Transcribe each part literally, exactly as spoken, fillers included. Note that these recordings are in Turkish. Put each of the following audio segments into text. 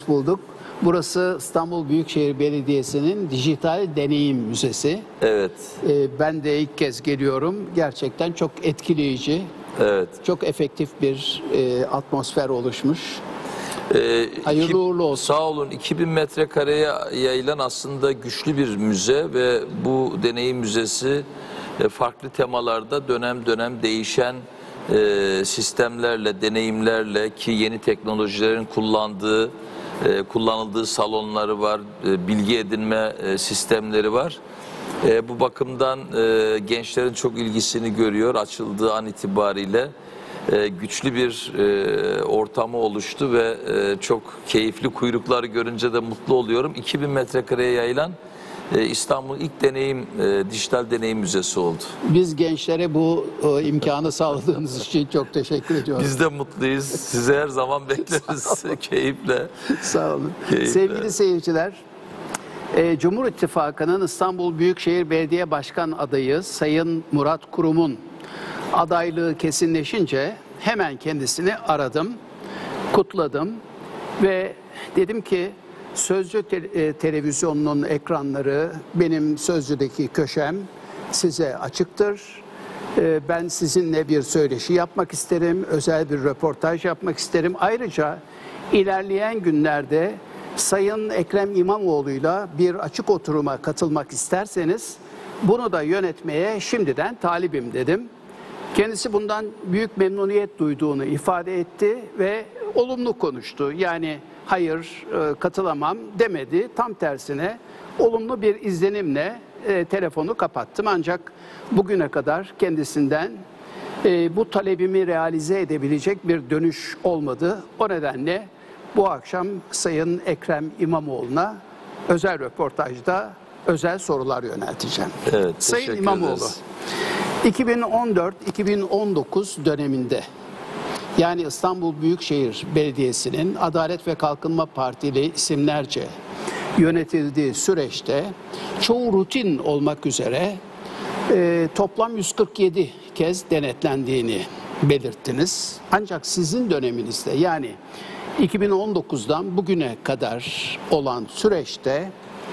Hoş bulduk. Burası İstanbul Büyükşehir Belediyesi'nin Dijital Deneyim Müzesi. Evet. Ee, ben de ilk kez geliyorum. Gerçekten çok etkileyici, Evet. çok efektif bir e, atmosfer oluşmuş. Ee, Hayırlı iki, uğurlu olsun. Sağ olun. iki bin metrekareye yayılan aslında güçlü bir müze ve bu deneyim müzesi e, farklı temalarda dönem dönem değişen e, sistemlerle, deneyimlerle ki yeni teknolojilerin kullandığı, e, kullanıldığı salonları var, e, bilgi edinme e, sistemleri var. E, bu bakımdan e, gençlerin çok ilgisini görüyor. Açıldığı an itibariyle e, güçlü bir e, ortamı oluştu ve e, çok keyifli kuyruklar görünce de mutlu oluyorum. iki bin metrekareye yayılan e, İstanbul ilk deneyim, e, dijital deneyim müzesi oldu. Biz gençlere bu e, imkanı sağladığınız için çok teşekkür ediyorum. Biz de mutluyuz. Sizi her zaman bekleriz. Keyifle. Sağ olun. Keyifle. Sevgili seyirciler, e, Cumhur İttifakı'nın İstanbul Büyükşehir Belediye Başkan adayı Sayın Murat Kurum'un adaylığı kesinleşince hemen kendisini aradım, kutladım ve dedim ki Sözcü te e, televizyonunun ekranları, benim Sözcü'deki köşem size açıktır. E, ben sizinle bir söyleşi yapmak isterim, özel bir röportaj yapmak isterim. Ayrıca ilerleyen günlerde Sayın Ekrem İmamoğlu'yla bir açık oturuma katılmak isterseniz bunu da yönetmeye şimdiden talibim dedim. Kendisi bundan büyük memnuniyet duyduğunu ifade etti ve olumlu konuştu. Yani hayır katılamam demedi. Tam tersine olumlu bir izlenimle e, telefonu kapattım. Ancak bugüne kadar kendisinden e, bu talebimi realize edebilecek bir dönüş olmadı. O nedenle bu akşam Sayın Ekrem İmamoğlu'na özel röportajda özel sorular yönelteceğim. Evet, Sayın İmamoğlu, iki bin on dört iki bin on dokuz döneminde yani İstanbul Büyükşehir Belediyesi'nin Adalet ve Kalkınma Partili isimlerce yönetildiği süreçte çoğu rutin olmak üzere e, toplam yüz kırk yedi kez denetlendiğini belirttiniz. Ancak sizin döneminizde yani iki bin on dokuzdan bugüne kadar olan süreçte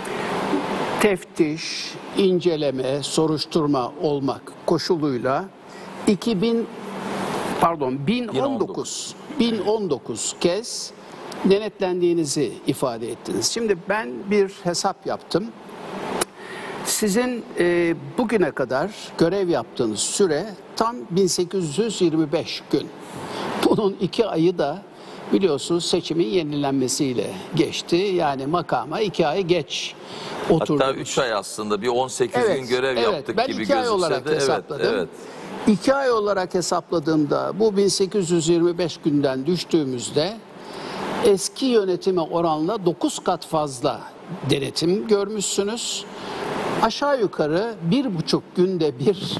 teftiş, inceleme, soruşturma olmak koşuluyla iki bin pardon bin on dokuz bin on dokuz kez denetlendiğinizi ifade ettiniz. Şimdi ben bir hesap yaptım. Sizin e, bugüne kadar görev yaptığınız süre tam bin sekiz yüz yirmi beş gün. Bunun iki ayı da biliyorsunuz seçimin yenilenmesiyle geçti. Yani makama iki ay geç oturdunuz. Hatta üç ay aslında bir on sekiz evet, gün görev evet. yaptık ben gibi iki ay olarak gözükse de. hesapladım. Evet, evet. İki ay olarak hesapladığımda bu bin sekiz yüz yirmi beş günden düştüğümüzde eski yönetime oranla dokuz kat fazla denetim görmüşsünüz. Aşağı yukarı bir buçuk günde bir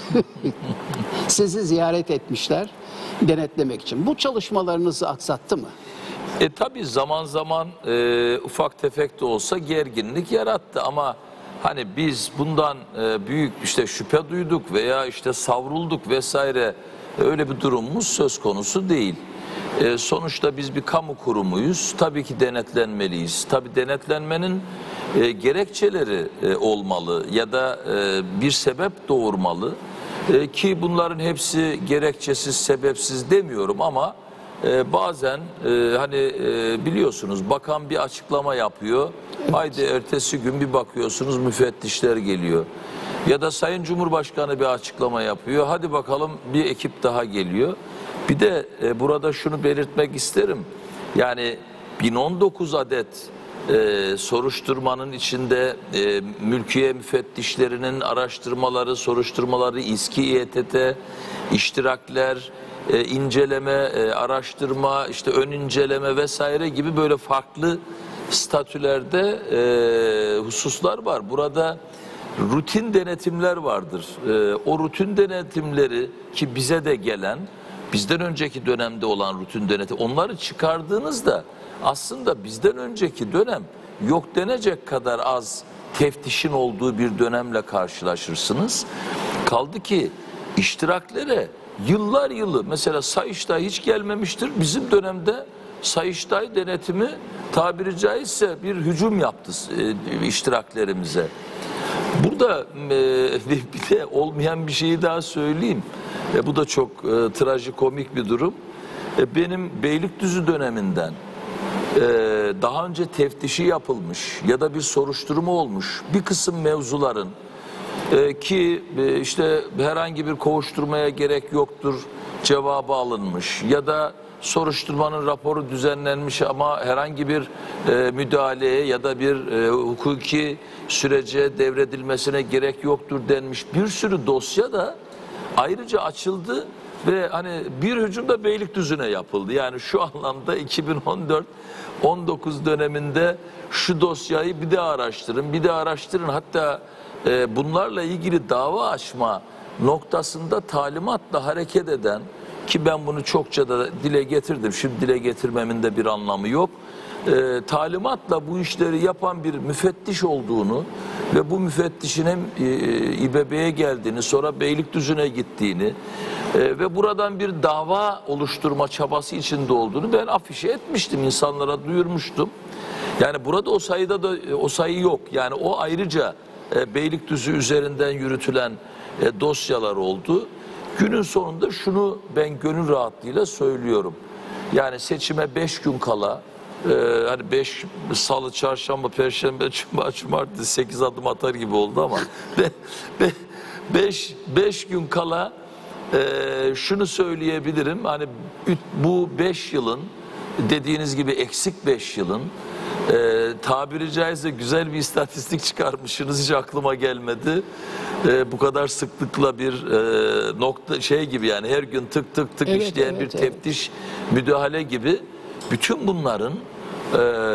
sizi ziyaret etmişler denetlemek için. Bu çalışmalarınızı aksattı mı? E tabii zaman zaman e, ufak tefek de olsa gerginlik yarattı ama hani biz bundan e, büyük işte şüphe duyduk veya işte savrulduk vesaire öyle bir durumumuz söz konusu değil. E, sonuçta biz bir kamu kurumuyuz. Tabii ki denetlenmeliyiz. Tabii denetlenmenin e, gerekçeleri e, olmalı ya da e, bir sebep doğurmalı. E, ki bunların hepsi gerekçesiz, sebepsiz demiyorum ama e, bazen e, hani e, biliyorsunuz bakan bir açıklama yapıyor. Evet. Haydi ertesi gün bir bakıyorsunuz müfettişler geliyor. Ya da Sayın Cumhurbaşkanı bir açıklama yapıyor. Hadi bakalım bir ekip daha geliyor. Bir de e, burada şunu belirtmek isterim. Yani bin on dokuz adet e, soruşturmanın içinde e, mülkiye müfettişlerinin araştırmaları, soruşturmaları, İSKİ, İETT, iştirakler, e, inceleme, e, araştırma, işte ön inceleme vesaire gibi böyle farklı statülerde e, hususlar var. Burada rutin denetimler vardır. E, o rutin denetimleri ki bize de gelen, bizden önceki dönemde olan rutin denetim, onları çıkardığınızda aslında bizden önceki dönem yok denecek kadar az teftişin olduğu bir dönemle karşılaşırsınız. Kaldı ki iştiraklere yıllar yılı mesela Sayıştay hiç gelmemiştir. Bizim dönemde Sayıştay denetimi tabiri caizse bir hücum yaptı e, iştiraklerimize. Burada e, bir de olmayan bir şeyi daha söyleyeyim. E, bu da çok e, trajikomik bir durum. E, benim Beylikdüzü döneminden e, daha önce teftişi yapılmış ya da bir soruşturma olmuş bir kısım mevzuların e, ki e, işte herhangi bir kovuşturmaya gerek yoktur cevabı alınmış ya da soruşturmanın raporu düzenlenmiş ama herhangi bir e, müdahaleye ya da bir e, hukuki sürece devredilmesine gerek yoktur denmiş bir sürü dosya da ayrıca açıldı ve hani bir hücum da Beylikdüzü'ne yapıldı. Yani şu anlamda iki bin on dört on dokuz döneminde şu dosyayı bir daha araştırın, bir daha araştırın. Hatta e, bunlarla ilgili dava açma noktasında talimatla hareket eden, ki ben bunu çokça da dile getirdim, şimdi dile getirmemin de bir anlamı yok. E, talimatla bu işleri yapan bir müfettiş olduğunu ve bu müfettişin hem e, İBB'ye geldiğini, sonra Beylikdüzü'ne gittiğini e, ve buradan bir dava oluşturma çabası içinde olduğunu ben afişe etmiştim, insanlara duyurmuştum. Yani burada o sayıda da o sayı yok. Yani o ayrıca e, Beylikdüzü üzerinden yürütülen e, dosyalar oldu. Günün sonunda şunu ben gönül rahatlığıyla söylüyorum. Yani seçime beş gün kala, e, hani beş salı, çarşamba, perşembe, cuma, cumartesi sekiz adım atar gibi oldu ama be, be, beş, beş gün kala e, şunu söyleyebilirim. Hani bu beş yılın, dediğiniz gibi eksik beş yılın, e, tabiri caizse güzel bir istatistik çıkarmışsınız, hiç aklıma gelmedi. E, bu kadar sıklıkla bir e, nokta şey gibi, yani her gün tık tık tık evet, işleyen evet, bir evet. teftiş müdahale gibi, bütün bunların e,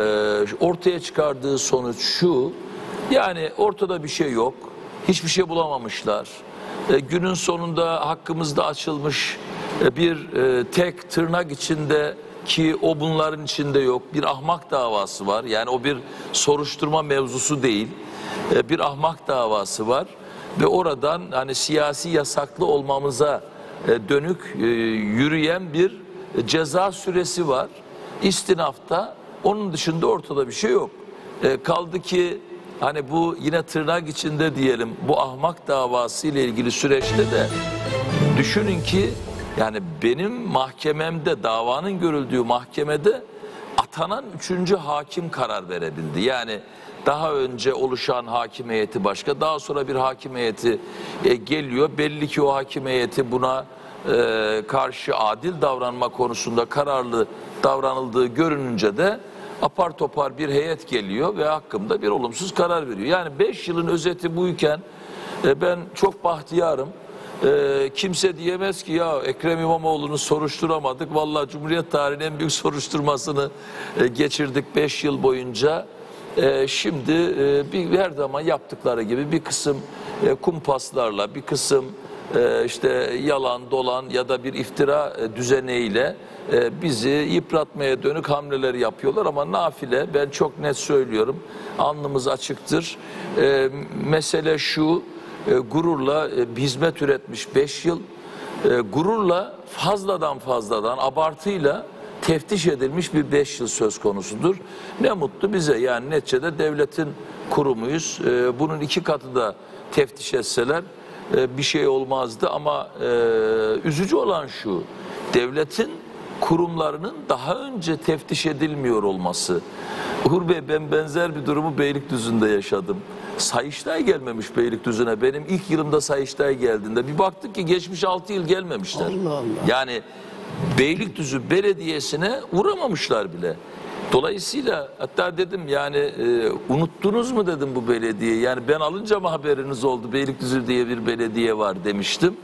ortaya çıkardığı sonuç şu: yani ortada bir şey yok, hiçbir şey bulamamışlar. E, günün sonunda hakkımızda açılmış e, bir e, tek tırnak içinde, ki o bunların içinde yok, bir ahmak davası var. Yani o bir soruşturma mevzusu değil, e, bir ahmak davası var ve oradan hani siyasi yasaklı olmamıza e, dönük e, yürüyen bir ceza süresi var istinafta. Onun dışında ortada bir şey yok. E, kaldı ki hani bu yine tırnak içinde diyelim, bu ahmak davası ile ilgili süreçte de düşünün ki yani benim mahkememde, davanın görüldüğü mahkemede atanan üçüncü hakim karar verebildi. Yani daha önce oluşan hakim heyeti başka, daha sonra bir hakim heyeti e, geliyor. Belli ki o hakim heyeti buna e, karşı adil davranma konusunda kararlı davranıldığı görününce de apar topar bir heyet geliyor ve hakkımda bir olumsuz karar veriyor. Yani beş yılın özeti buyken e, ben çok bahtiyarım. Ee, kimse diyemez ki ya Ekrem İmamoğlu'nu soruşturamadık. Vallahi Cumhuriyet tarihinin en büyük soruşturmasını e, geçirdik beş yıl boyunca. E, şimdi e, bir, her zaman yaptıkları gibi bir kısım e, kumpaslarla, bir kısım e, işte yalan dolan ya da bir iftira e, düzeneğiyle e, bizi yıpratmaya dönük hamleler yapıyorlar. Ama nafile, ben çok net söylüyorum, alnımız açıktır. E, mesele şu: E, gururla e, hizmet üretmiş beş yıl, e, gururla fazladan fazladan abartıyla teftiş edilmiş bir beş yıl söz konusudur. Ne mutlu bize, yani neticede devletin kurumuyuz. E, bunun iki katı da teftiş etseler e, bir şey olmazdı ama e, üzücü olan şu: devletin kurumlarının daha önce teftiş edilmiyor olması. Uğur Bey, ben benzer bir durumu Beylikdüzü'nde yaşadım. Sayıştay gelmemiş Beylikdüzü'ne. Benim ilk yılımda Sayıştay geldiğinde bir baktık ki geçmiş altı yıl gelmemişler. Allah Allah. Yani Beylikdüzü Belediyesi'ne uğramamışlar bile. Dolayısıyla hatta dedim yani e, unuttunuz mu dedim bu belediyeyi. Yani ben alınca mı haberiniz oldu, Beylikdüzü diye bir belediye var demiştim.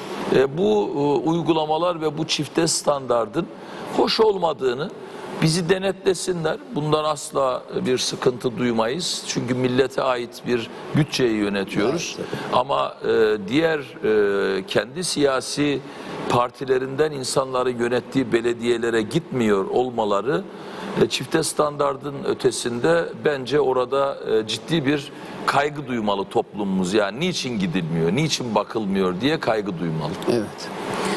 E, bu e, uygulamalar ve bu çifte standardın hoş olmadığını, bizi denetlesinler. Bundan asla bir sıkıntı duymayız. Çünkü millete ait bir bütçeyi yönetiyoruz. Evet, ama e, diğer e, kendi siyasi partilerinden insanları yönettiği belediyelere gitmiyor olmaları e, çifte standardın ötesinde bence orada e, ciddi bir kaygı duymalı toplumumuz. Yani niçin gidilmiyor, niçin bakılmıyor diye kaygı duymalı. Evet.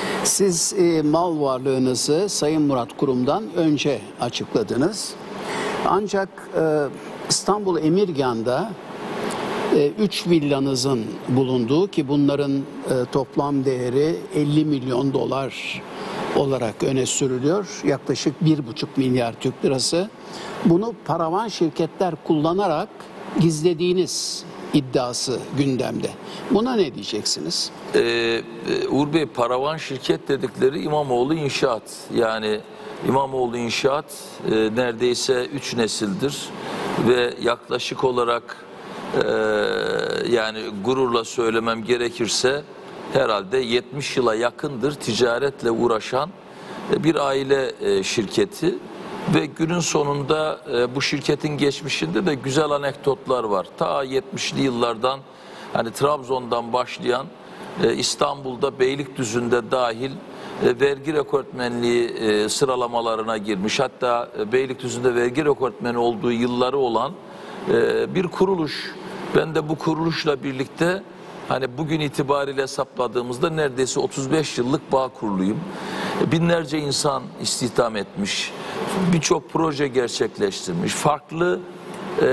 Siz e, mal varlığınızı Sayın Murat Kurum'dan önce açıkladınız. Ancak e, İstanbul Emirgan'da e, üç villanızın bulunduğu, ki bunların e, toplam değeri elli milyon dolar olarak öne sürülüyor. Yaklaşık bir buçuk milyar Türk lirası. Bunu paravan şirketler kullanarak gizlediğiniz iddiası gündemde. Buna ne diyeceksiniz? Ee, Uğur Bey, paravan şirket dedikleri İmamoğlu İnşaat. Yani İmamoğlu İnşaat e, neredeyse üç nesildir ve yaklaşık olarak e, yani gururla söylemem gerekirse herhalde yetmiş yıla yakındır ticaretle uğraşan e, bir aile e, şirketi. Ve günün sonunda e, bu şirketin geçmişinde de güzel anekdotlar var. Ta yetmişli yıllardan hani Trabzon'dan başlayan e, İstanbul'da Beylikdüzü'nde dahil e, vergi rekortmenliği e, sıralamalarına girmiş. Hatta e, Beylikdüzü'nde vergi rekortmeni olduğu yılları olan e, bir kuruluş. Ben de bu kuruluşla birlikte hani bugün itibariyle hesapladığımızda neredeyse otuz beş yıllık bağ kuruluyum. Binlerce insan istihdam etmiş, birçok proje gerçekleştirmiş, farklı e,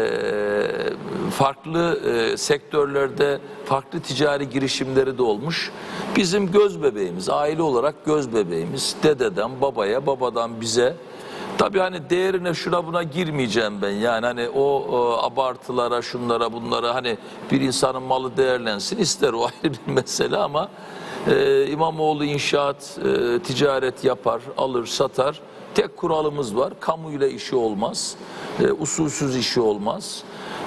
farklı e, sektörlerde farklı ticari girişimleri de olmuş. Bizim göz bebeğimiz, aile olarak göz bebeğimiz, dededen babaya, babadan bize. Tabii hani değerine şuna buna girmeyeceğim ben, yani hani o, o abartılara, şunlara, bunlara, hani bir insanın malı değerlensin ister, o ayrı bir mesele, ama e, İmamoğlu İnşaat e, ticaret yapar, alır, satar. Tek kuralımız var: kamuyla işi olmaz, e, usulsüz işi olmaz,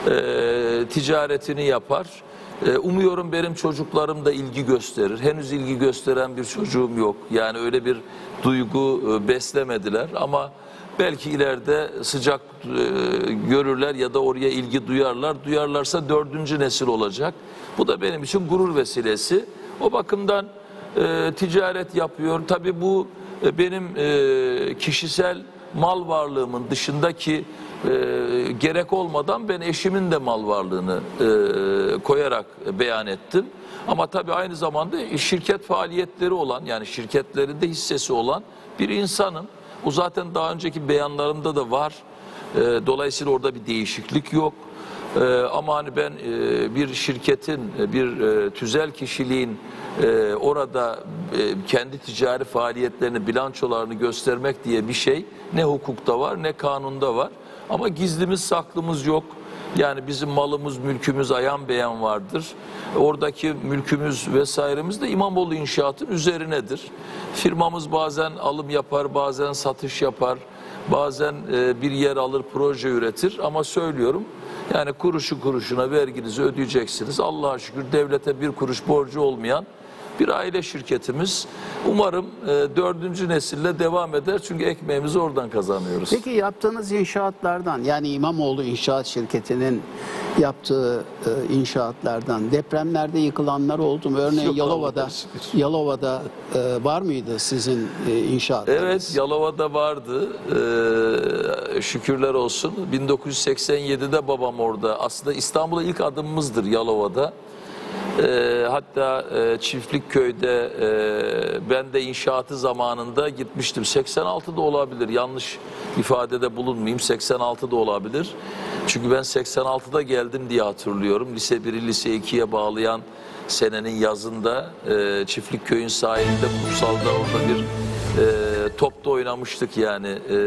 e, ticaretini yapar. E, umuyorum benim çocuklarım da ilgi gösterir. Henüz ilgi gösteren bir çocuğum yok, yani öyle bir duygu e, beslemediler, ama belki ileride sıcak e, görürler ya da oraya ilgi duyarlar. Duyarlarsa dördüncü nesil olacak. Bu da benim için gurur vesilesi. O bakımdan e, ticaret yapıyor. Tabii bu e, benim e, kişisel mal varlığımın dışındaki e, gerek olmadan ben eşimin de mal varlığını e, koyarak beyan ettim. Ama tabii aynı zamanda şirket faaliyetleri olan, yani şirketlerinde hissesi olan bir insanım. O zaten daha önceki beyanlarımda da var. E, dolayısıyla orada bir değişiklik yok. E, ama hani ben e, bir şirketin, bir e, tüzel kişiliğin e, orada e, kendi ticari faaliyetlerini, bilançolarını göstermek diye bir şey ne hukukta var ne kanunda var. Ama gizlimiz saklımız yok. Yani bizim malımız, mülkümüz ayan beyan vardır. Oradaki mülkümüz vesairemiz de İmamoğlu İnşaat'ın üzerinedir. Firmamız bazen alım yapar, bazen satış yapar, bazen e, bir yer alır, proje üretir. Ama söylüyorum, yani kuruşu kuruşuna verginizi ödeyeceksiniz. Allah'a şükür devlete bir kuruş borcu olmayan bir aile şirketimiz. Umarım e, dördüncü nesille devam eder. Çünkü ekmeğimizi oradan kazanıyoruz. Peki yaptığınız inşaatlardan, yani İmamoğlu İnşaat Şirketi'nin yaptığı e, inşaatlardan depremlerde yıkılanlar oldu mu? Örneğin Yok, Yalova'da Allah'a şükür. Yalova'da e, var mıydı sizin e, inşaatlarınız? Evet, Yalova'da vardı. Ee, şükürler olsun. bin dokuz yüz seksen yedide babam orada. Aslında İstanbul'a ilk adımımızdır Yalova'da. Ee, hatta e, Çiftlikköy'de e, ben de inşaatı zamanında gitmiştim. seksen altıda olabilir. Yanlış ifadede bulunmayayım. seksen altıda olabilir. Çünkü ben seksen altıda geldim diye hatırlıyorum. Lise biri, lise ikiye bağlayan senenin yazında e, Çiftlikköy'ün sahilinde, kumsalda, orada bir e, topta oynamıştık yani. E,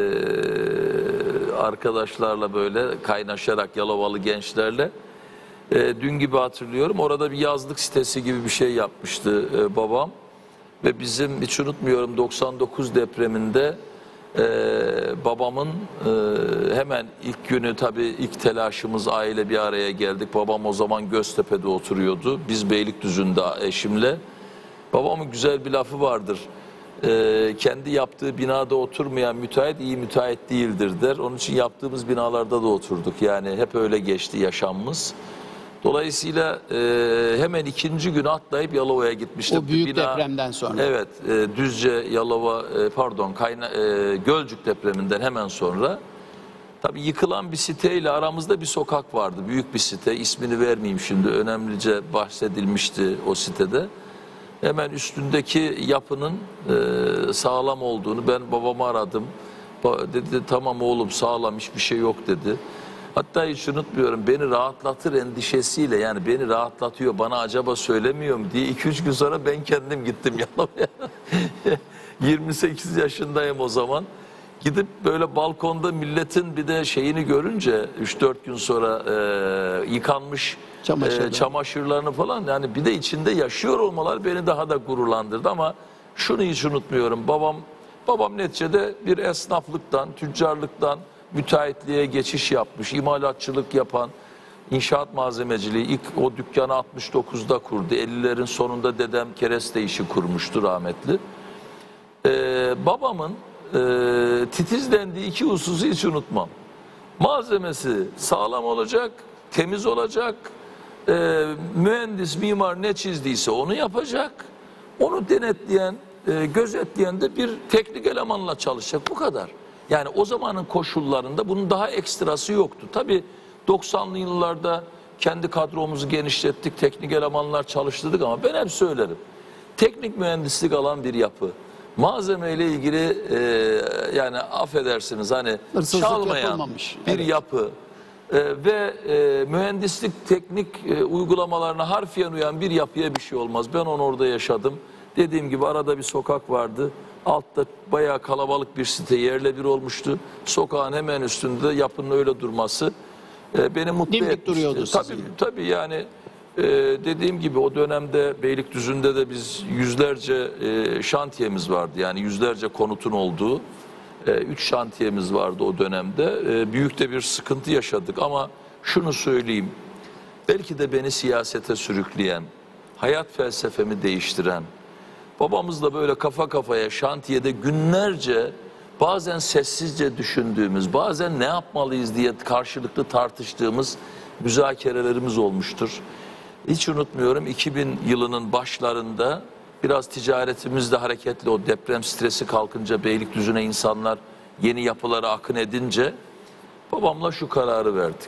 arkadaşlarla böyle kaynaşarak, Yalovalı gençlerle. E, dün gibi hatırlıyorum. Orada bir yazlık sitesi gibi bir şey yapmıştı e, babam. Ve bizim, hiç unutmuyorum, doksan dokuz depreminde e, babamın e, hemen ilk günü, tabii ilk telaşımız, aile bir araya geldik. Babam o zaman Göztepe'de oturuyordu. Biz Beylikdüzü'nde eşimle. Babamın güzel bir lafı vardır. E, kendi yaptığı binada oturmayan müteahhit iyi müteahhit değildir der. Onun için yaptığımız binalarda da oturduk. Yani hep öyle geçti yaşamımız. Dolayısıyla e, hemen ikinci gün atlayıp Yalova'ya gitmiştim. O büyük Bina, depremden sonra. Evet, e, Düzce, Yalova, e, pardon, Kayna, e, Gölcük depreminden hemen sonra. Tabii yıkılan bir siteyle aramızda bir sokak vardı. Büyük bir site, ismini vermeyeyim şimdi, önemlice bahsedilmişti o sitede. Hemen üstündeki yapının e, sağlam olduğunu ben babamı aradım. Ba- Dedi tamam oğlum sağlam, hiçbir şey yok dedi. Hatta hiç unutmuyorum, beni rahatlatır endişesiyle, yani beni rahatlatıyor, bana acaba söylemiyor mu diye iki üç gün sonra ben kendim gittim Yalova'ya. yirmi sekiz yaşındayım o zaman. Gidip böyle balkonda milletin bir de şeyini görünce üç dört gün sonra e, yıkanmış Çamaşırlar. e, çamaşırlarını falan, yani bir de içinde yaşıyor olmalar beni daha da gururlandırdı. Ama şunu hiç unutmuyorum, babam babam neticede bir esnaflıktan, tüccarlıktan müteahhitliğe geçiş yapmış, imalatçılık yapan, inşaat malzemeciliği, ilk o dükkanı altmış dokuzda kurdu. ellilerin sonunda dedem kereste işi kurmuştu rahmetli. Ee, babamın e, titizlendiği iki hususu hiç unutmam. Malzemesi sağlam olacak, temiz olacak, e, mühendis, mimar ne çizdiyse onu yapacak, onu denetleyen, e, gözetleyen de bir teknik elemanla çalışacak, bu kadar. Yani o zamanın koşullarında bunun daha ekstrası yoktu. Tabii doksanlı yıllarda kendi kadromuzu genişlettik, teknik elemanlar çalıştırdık ama ben hep söylerim. Teknik mühendislik alan bir yapı, malzemeyle ilgili e, yani affedersiniz hani Hırsızlık çalmayan yapılmamış. bir Evet. yapı e, ve e, mühendislik teknik e, uygulamalarına harfiyen uyan bir yapıya bir şey olmaz. Ben onu orada yaşadım. Dediğim gibi arada bir sokak vardı. Altta bayağı kalabalık bir site yerle bir olmuştu. Sokağın hemen üstünde yapının öyle durması e, beni mutlu Dimdik etmişti. duruyordu Tabii, sizi. tabii yani e, dediğim gibi o dönemde Beylikdüzü'nde de biz yüzlerce e, şantiyemiz vardı. Yani yüzlerce konutun olduğu e, üç şantiyemiz vardı o dönemde. E, büyük de bir sıkıntı yaşadık ama şunu söyleyeyim. Belki de beni siyasete sürükleyen, hayat felsefemi değiştiren, babamızla böyle kafa kafaya şantiyede günlerce bazen sessizce düşündüğümüz, bazen ne yapmalıyız diye karşılıklı tartıştığımız müzakerelerimiz olmuştur. Hiç unutmuyorum, iki bin yılının başlarında biraz ticaretimiz de hareketli, o deprem stresi kalkınca Beylikdüzü'ne insanlar yeni yapılara akın edince babamla şu kararı verdik.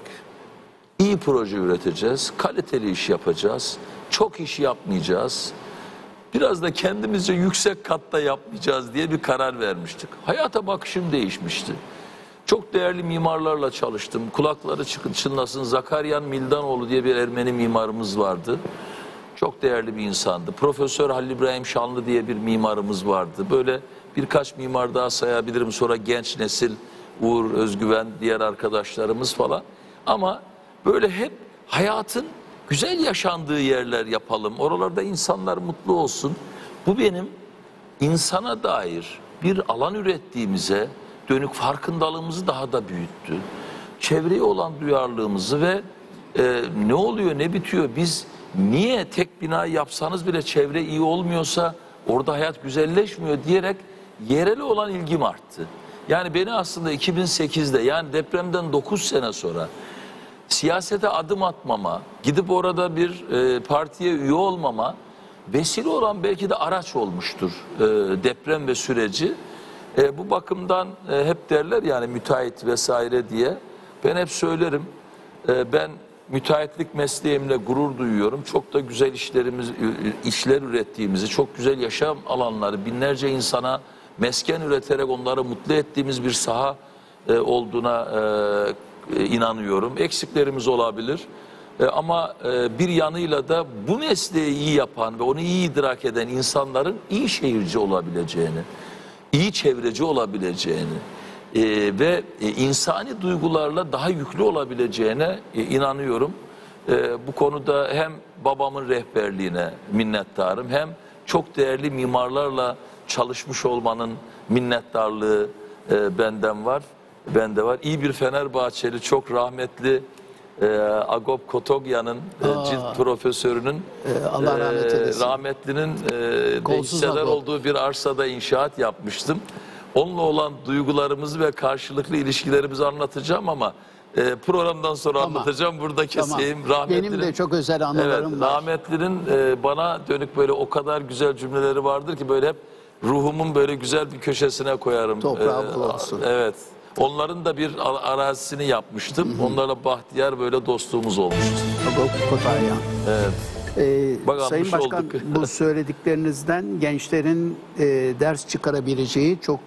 İyi proje üreteceğiz, kaliteli iş yapacağız, çok iş yapmayacağız. Biraz da kendimizce yüksek katta yapmayacağız diye bir karar vermiştik. Hayata bakışım değişmişti. Çok değerli mimarlarla çalıştım. Kulakları çıkın çınlasın, Zakaryan Mildanoğlu diye bir Ermeni mimarımız vardı. Çok değerli bir insandı. Profesör Halil İbrahim Şanlı diye bir mimarımız vardı. Böyle birkaç mimar daha sayabilirim. Sonra genç nesil, Uğur Özgüven, diğer arkadaşlarımız falan. Ama böyle hep hayatın güzel yaşandığı yerler yapalım. Oralarda insanlar mutlu olsun. Bu benim insana dair bir alan ürettiğimize dönük farkındalığımızı daha da büyüttü. Çevreye olan duyarlılığımızı ve e, ne oluyor ne bitiyor, biz niye tek bina yapsanız bile çevre iyi olmuyorsa orada hayat güzelleşmiyor diyerek yerele olan ilgim arttı. Yani beni aslında iki bin sekizde, yani depremden dokuz sene sonra siyasete adım atmama, gidip orada bir e, partiye üye olmama vesile olan belki de araç olmuştur e, deprem ve süreci. E, bu bakımdan e, hep derler yani müteahhit vesaire diye. Ben hep söylerim, e, ben müteahhitlik mesleğimle gurur duyuyorum. Çok da güzel işlerimiz, işler ürettiğimizi, çok güzel yaşam alanları, binlerce insana mesken üreterek onları mutlu ettiğimiz bir saha e, olduğuna e, inanıyorum. Eksiklerimiz olabilir. E, ama e, bir yanıyla da bu mesleği iyi yapan ve onu iyi idrak eden insanların iyi şehirci olabileceğini, iyi çevreci olabileceğini e, ve e, insani duygularla daha yüklü olabileceğine e, inanıyorum. E, bu konuda hem babamın rehberliğine minnettarım, hem çok değerli mimarlarla çalışmış olmanın minnettarlığı e, benden var. Bende var. İyi bir Fenerbahçeli, çok rahmetli e, Agop Kotogyan'ın e, cilt profesörünün Ee, Allah rahmet eylesin. e, rahmetlinin e, Kolsuz hisseler Agop. olduğu bir arsada inşaat yapmıştım. Onunla olan duygularımızı ve karşılıklı ilişkilerimizi anlatacağım ama e, programdan sonra Tamam. anlatacağım. Burada keseyim. Tamam. Rahmetlinin, Benim de çok özel anılarım evet, var. rahmetlinin e, bana dönük böyle o kadar güzel cümleleri vardır ki böyle hep ruhumun böyle güzel bir köşesine koyarım. Toprağı E, bol olsun. Evet. Onların da bir arazisini yapmıştım. Onlarla bahtiyar böyle dostluğumuz olmuştu. Agop Kotaryan. Evet. Ee, Bak, Sayın anmış Başkan, olduk. bu söylediklerinizden gençlerin e, ders çıkarabileceği çok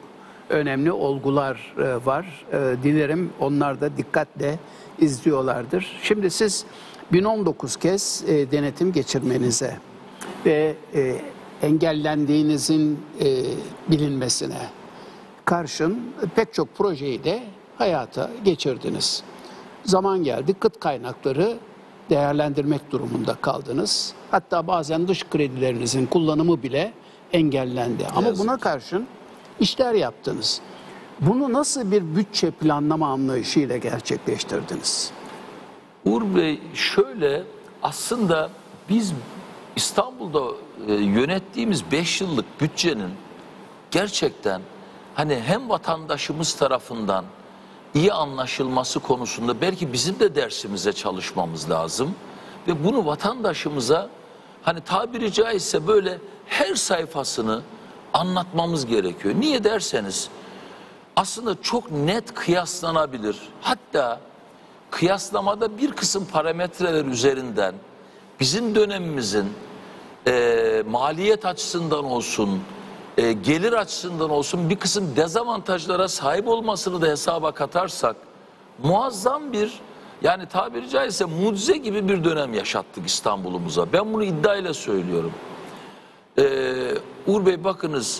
önemli olgular e, var. E, dilerim onlar da dikkatle izliyorlardır. Şimdi siz bin on dokuz kez e, denetim geçirmenize ve e, engellendiğinizin e, bilinmesine karşın pek çok projeyi de hayata geçirdiniz. Zaman geldi, kıt kaynakları değerlendirmek durumunda kaldınız. Hatta bazen dış kredilerinizin kullanımı bile engellendi. Ama yazık. buna karşın işler yaptınız. Bunu nasıl bir bütçe planlama anlayışıyla gerçekleştirdiniz? Uğur Bey, şöyle, aslında biz İstanbul'da e, yönettiğimiz beş yıllık bütçenin gerçekten hani hem vatandaşımız tarafından iyi anlaşılması konusunda belki bizim de dersimize çalışmamız lazım ve bunu vatandaşımıza hani tabiri caizse böyle her sayfasını anlatmamız gerekiyor. Niye derseniz aslında çok net kıyaslanabilir. Hatta kıyaslamada bir kısım parametreler üzerinden bizim dönemimizin e, maliyet açısından olsun, e, gelir açısından olsun bir kısım dezavantajlara sahip olmasını da hesaba katarsak muazzam bir, yani tabiri caizse mucize gibi bir dönem yaşattık İstanbul'umuza. Ben bunu iddiayla söylüyorum. E, Uğur Bey, bakınız,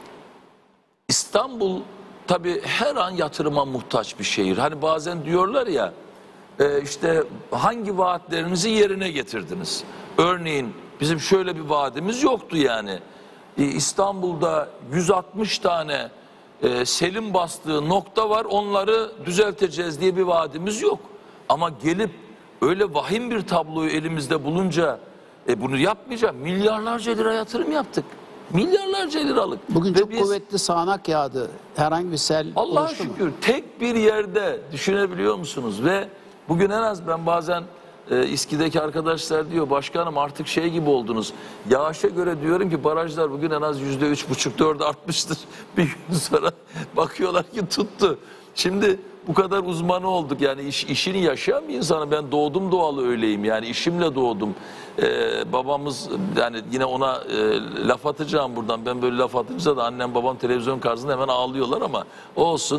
İstanbul tabii her an yatırıma muhtaç bir şehir. Hani bazen diyorlar ya, e, işte hangi vaatlerinizi yerine getirdiniz? Örneğin bizim şöyle bir vaadimiz yoktu yani. E, İstanbul'da yüz altmış tane e, selim bastığı nokta var, onları düzelteceğiz diye bir vaadimiz yok. Ama gelip öyle vahim bir tabloyu elimizde bulunca e, bunu yapmayacağım. Milyarlarca lira yatırım yaptık. Milyarlarca liralık. Bugün Ve çok biz, kuvvetli sağanak yağdı. Herhangi bir sel Allah'a oluştu mu? şükür tek bir yerde, düşünebiliyor musunuz? Ve bugün en az ben bazen e, İSKİ'deki arkadaşlar diyor, başkanım artık şey gibi oldunuz. Yağışa göre diyorum ki barajlar bugün en az yüzde üç buçuk dört artmıştır. Bir gün sonra bakıyorlar ki tuttu. Şimdi bu kadar uzmanı olduk, yani iş, işini yaşayan bir insanım. Ben doğdum doğalı öyleyim, yani işimle doğdum. Ee, babamız, yani yine ona e, laf atacağım buradan, ben böyle laf atınca da annem babam televizyon karşısında hemen ağlıyorlar ama olsun.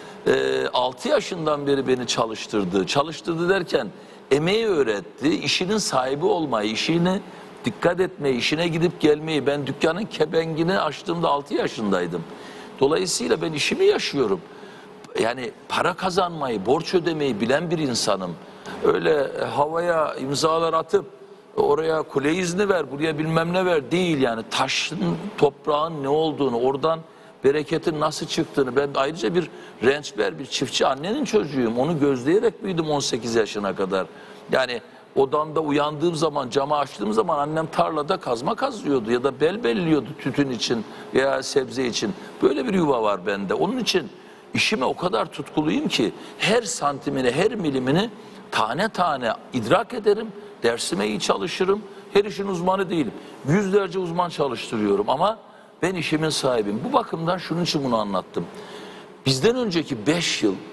Ee, altı yaşından beri beni çalıştırdı. Çalıştırdı derken emeği öğretti, işinin sahibi olmayı, işine dikkat etmeyi, işine gidip gelmeyi. Ben dükkanın kebengini açtığımda altı yaşındaydım. Dolayısıyla ben işimi yaşıyorum. Yani para kazanmayı, borç ödemeyi bilen bir insanım. Öyle havaya imzalar atıp oraya kule izni ver, buraya bilmem ne ver değil yani. Taşın, toprağın ne olduğunu, oradan bereketin nasıl çıktığını, ben ayrıca bir rençber, bir çiftçi annenin çocuğuyum. Onu gözleyerek büyüdüm on sekiz yaşına kadar. Yani odamda uyandığım zaman, camı açtığım zaman annem tarlada kazma kazıyordu ya da bel belliyordu tütün için veya sebze için. Böyle bir yuva var bende. Onun için İşime o kadar tutkuluyum ki her santimini, her milimini tane tane idrak ederim. Dersime iyi çalışırım. Her işin uzmanı değilim. Yüzlerce uzman çalıştırıyorum ama ben işimin sahibiyim. Bu bakımdan şunun için bunu anlattım. Bizden önceki beş yıl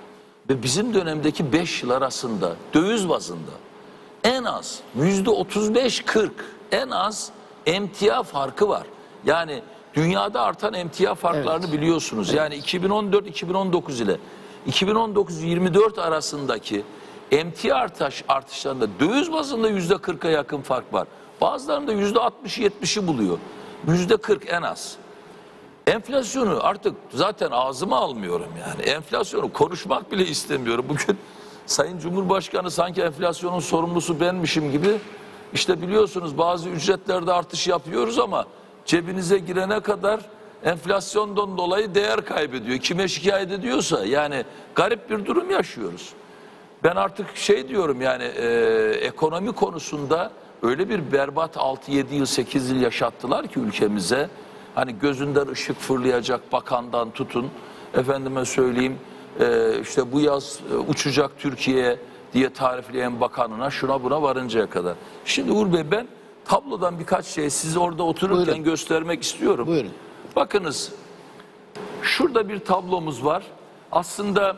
ve bizim dönemdeki beş yıl arasında döviz bazında en az yüzde otuz beş kırk en az emtia farkı var. Yani dünyada artan emtia farklarını evet. biliyorsunuz. Evet. Yani iki bin on dört iki bin on dokuz ile iki bin on dokuz yirmi dört arasındaki emtia artış artışlarında döviz bazında yüzde kırka yakın fark var. Bazılarında yüzde altmış yetmişi buluyor. Yüzde kırk en az. Enflasyonu artık zaten ağzıma almıyorum yani. Enflasyonu konuşmak bile istemiyorum. Bugün Sayın Cumhurbaşkanı sanki enflasyonun sorumlusu benmişim gibi. İşte biliyorsunuz bazı ücretlerde artış yapıyoruz ama cebinize girene kadar enflasyondan dolayı değer kaybediyor. Kime şikayet ediyorsa yani garip bir durum yaşıyoruz. Ben artık şey diyorum yani e, ekonomi konusunda öyle bir berbat altı yedi yıl sekiz yıl yaşattılar ki ülkemize. Hani gözünden ışık fırlayacak bakandan tutun efendime söyleyeyim e, işte bu yaz e, uçacak Türkiye diye tarifleyen bakanına şuna buna varıncaya kadar. Şimdi Uğur Bey, ben tablodan birkaç şey size orada otururken Buyurun. göstermek istiyorum. Buyurun. Bakınız, şurada bir tablomuz var. Aslında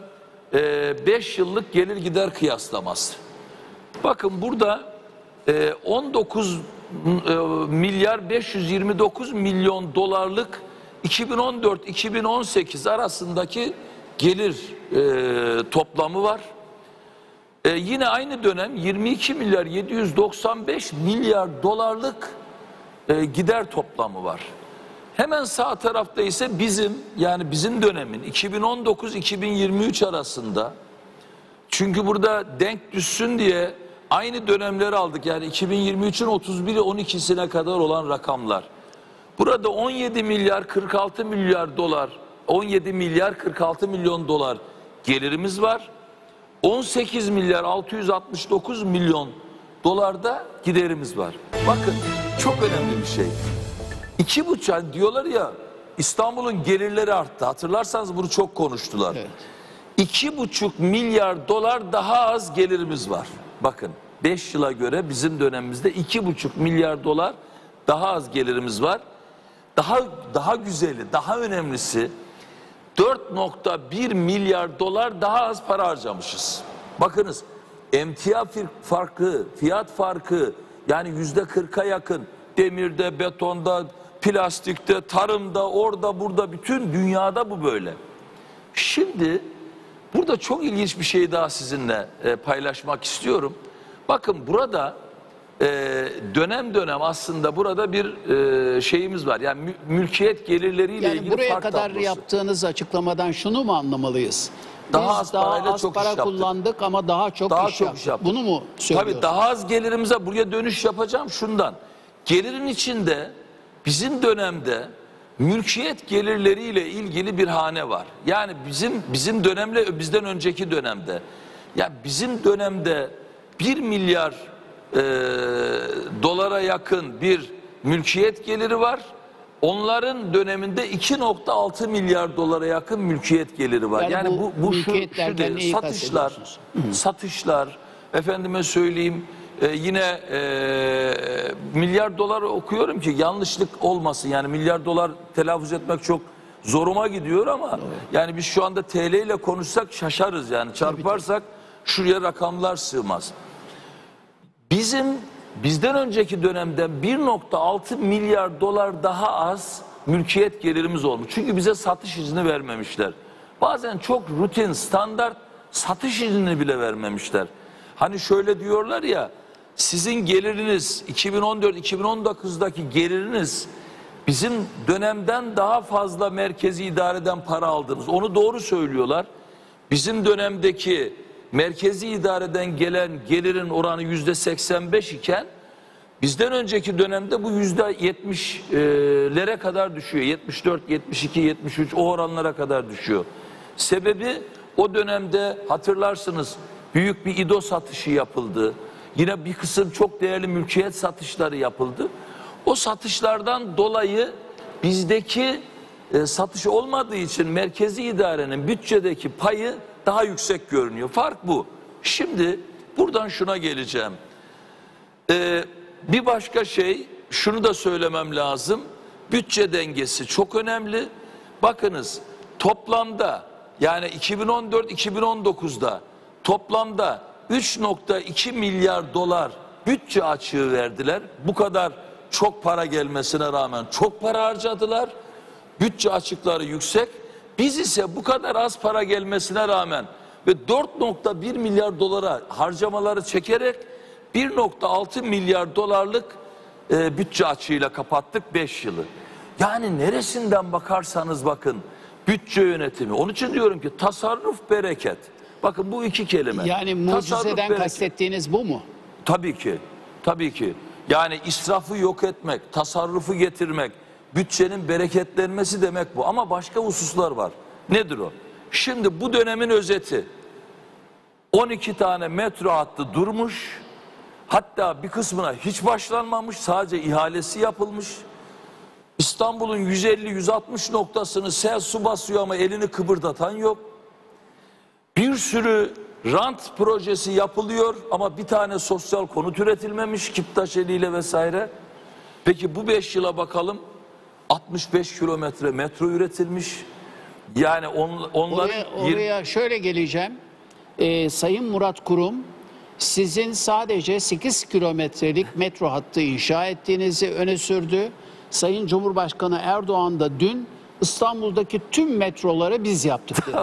beş e, yıllık gelir gider kıyaslaması. Bakın burada e, on dokuz milyar beş yüz yirmi dokuz milyon dolarlık iki bin on dört iki bin on sekiz arasındaki gelir e, toplamı var. E, yine aynı dönem yirmi iki milyar yedi yüz doksan beş milyar dolarlık e, gider toplamı var. Hemen sağ tarafta ise bizim, yani bizim dönemin iki bin on dokuz iki bin yirmi üç arasında, çünkü burada denk düşsün diye aynı dönemleri aldık. Yani iki bin yirmi üçün otuz bir on ikisine kadar olan rakamlar. Burada on yedi milyar kırk altı milyar dolar, on yedi milyar kırk altı milyon dolar gelirimiz var. on sekiz milyar altı yüz altmış dokuz milyon dolarda giderimiz var. Bakın çok önemli bir şey. İki buçuk diyorlar ya, İstanbul'un gelirleri arttı. Hatırlarsanız bunu çok konuştular. Evet. İki buçuk milyar dolar daha az gelirimiz var. Bakın beş yıla göre bizim dönemimizde iki buçuk milyar dolar daha az gelirimiz var. Daha daha güzeli, daha önemlisi dört nokta bir milyar dolar daha az para harcamışız. Bakınız emtia farkı, fiyat farkı yani yüzde kırka yakın demirde, betonda, plastikte, tarımda, orada, burada, bütün dünyada bu böyle. Şimdi burada çok ilginç bir şey daha sizinle e, paylaşmak istiyorum. Bakın burada e, dönem dönem aslında burada bir e, şeyimiz var. Yani mü mülkiyet gelirleriyle yani ilgili buraya fark kadar tablosu. Yaptığınız açıklamadan şunu mu anlamalıyız? Daha Biz az daha parayla az çok para iş yaptık. kullandık ama daha çok, Daha iş, çok yaptık. iş yaptık. Bunu mu söylüyorsunuz? Tabii daha az gelirimize buraya dönüş yapacağım şundan. Gelirin içinde bizim dönemde mülkiyet gelirleriyle ilgili bir hane var. Yani bizim bizim dönemle bizden önceki dönemde. Ya bizim dönemde bir milyar e, dolara yakın bir mülkiyet geliri var. Onların döneminde iki nokta altı milyar dolara yakın mülkiyet geliri var. Yani, yani bu, bu, bu şu, şu değil, satışlar, satışlar, efendime söyleyeyim e, yine e, milyar dolar okuyorum ki yanlışlık olmasın. Yani milyar dolar telaffuz etmek çok zoruma gidiyor ama evet. Yani biz şu anda T L ile konuşsak şaşarız yani çarparsak şuraya rakamlar sığmaz. Bizim bizden önceki dönemde bir nokta altı milyar dolar daha az mülkiyet gelirimiz olmuş. Çünkü bize satış izni vermemişler. Bazen çok rutin, standart satış izni bile vermemişler. Hani şöyle diyorlar ya, sizin geliriniz iki bin on dört iki bin on dokuzdaki geliriniz bizim dönemden daha fazla merkezi idareden para aldınız. Onu doğru söylüyorlar. Bizim dönemdeki merkezi idareden gelen gelirin oranı yüzde seksen beş iken bizden önceki dönemde bu yüzde yetmişlere kadar düşüyor. yetmiş dört, yetmiş iki, yetmiş üç o oranlara kadar düşüyor. Sebebi o dönemde hatırlarsınız büyük bir İDO satışı yapıldı. Yine bir kısım çok değerli mülkiyet satışları yapıldı. O satışlardan dolayı bizdeki e, satış olmadığı için merkezi idarenin bütçedeki payı daha yüksek görünüyor. Fark bu. Şimdi buradan şuna geleceğim. Ee, bir başka şey, şunu da söylemem lazım. Bütçe dengesi çok önemli. Bakınız toplamda yani iki bin on dört iki bin on dokuzda toplamda üç nokta iki milyar dolar bütçe açığı verdiler. Bu kadar çok para gelmesine rağmen çok para harcadılar. Bütçe açıkları yüksek. Biz ise bu kadar az para gelmesine rağmen ve dört nokta bir milyar dolara harcamaları çekerek bir nokta altı milyar dolarlık e, bütçe açığıyla kapattık beş yılı. Yani neresinden bakarsanız bakın bütçe yönetimi. Onun için diyorum ki tasarruf bereket. Bakın bu iki kelime. Yani mucizeden kastettiğiniz bu mu? Tabii ki. Tabii ki. Yani israfı yok etmek, tasarrufu getirmek, bütçenin bereketlenmesi demek bu. Ama başka hususlar var. Nedir o? Şimdi bu dönemin özeti. on iki tane metro hattı durmuş. Hatta bir kısmına hiç başlanmamış. Sadece ihalesi yapılmış. İstanbul'un yüz elli yüz altmış noktasını sel su basıyor ama elini kıpırdatan yok. Bir sürü rant projesi yapılıyor ama bir tane sosyal konut üretilmemiş. Kiptaş eliyle vesaire. Peki bu beş yıla bakalım. altmış beş kilometre metro üretilmiş. Yani on, onların... Oraya, oraya şöyle geleceğim. Ee, Sayın Murat Kurum, sizin sadece sekiz kilometrelik metro hattı inşa ettiğinizi öne sürdü. Sayın Cumhurbaşkanı Erdoğan da dün İstanbul'daki tüm metroları biz yaptık dedi.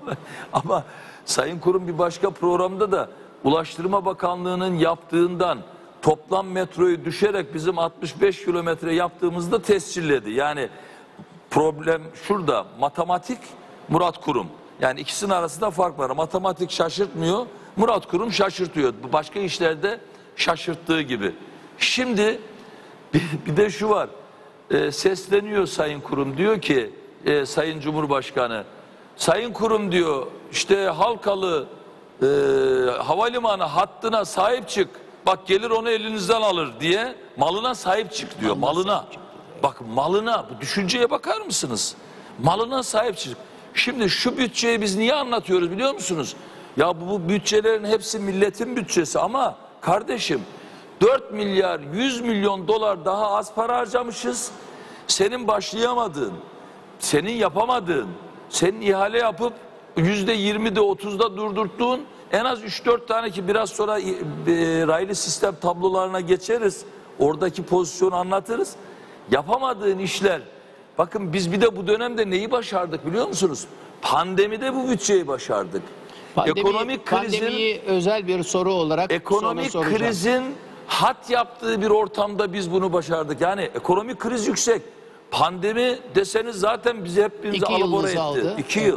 Ama Sayın Kurum bir başka programda da Ulaştırma Bakanlığı'nın yaptığından toplam metroyu düşerek bizim altmış beş kilometre yaptığımızda tescilledi. Yani problem şurada, matematik Murat Kurum. Yani ikisinin arasında fark var. Matematik şaşırtmıyor, Murat Kurum şaşırtıyor. Başka işlerde şaşırttığı gibi. Şimdi bir, bir de şu var. E, sesleniyor Sayın Kurum, diyor ki e, Sayın Cumhurbaşkanı, Sayın Kurum diyor işte Halkalı e, havalimanı hattına sahip çık. Bak gelir onu elinizden alır diye malına sahip çık diyor. Malına. Bak malına, bu düşünceye bakar mısınız? Malına sahip çık. Şimdi şu bütçeyi biz niye anlatıyoruz biliyor musunuz? Ya bu, bu bütçelerin hepsi milletin bütçesi ama kardeşim dört milyar yüz milyon dolar daha az para harcamışız. Senin başlayamadığın, senin yapamadığın, senin ihale yapıp yüzde yirmide otuzda durdurttuğun en az üç dört tane ki biraz sonra e, raylı sistem tablolarına geçeriz. Oradaki pozisyonu anlatırız. Yapamadığın işler. Bakın biz bir de bu dönemde neyi başardık biliyor musunuz? Pandemide bu bütçeyi başardık. Pandemi, ekonomik krizin, pandemiyi özel bir soru olarak ekonomik sonra soracağım. krizin hat yaptığı bir ortamda biz bunu başardık. Yani ekonomik kriz yüksek. Pandemi deseniz zaten bizi hepimizi İki alabora yılınızı etti. aldı. İki Evet. yıl.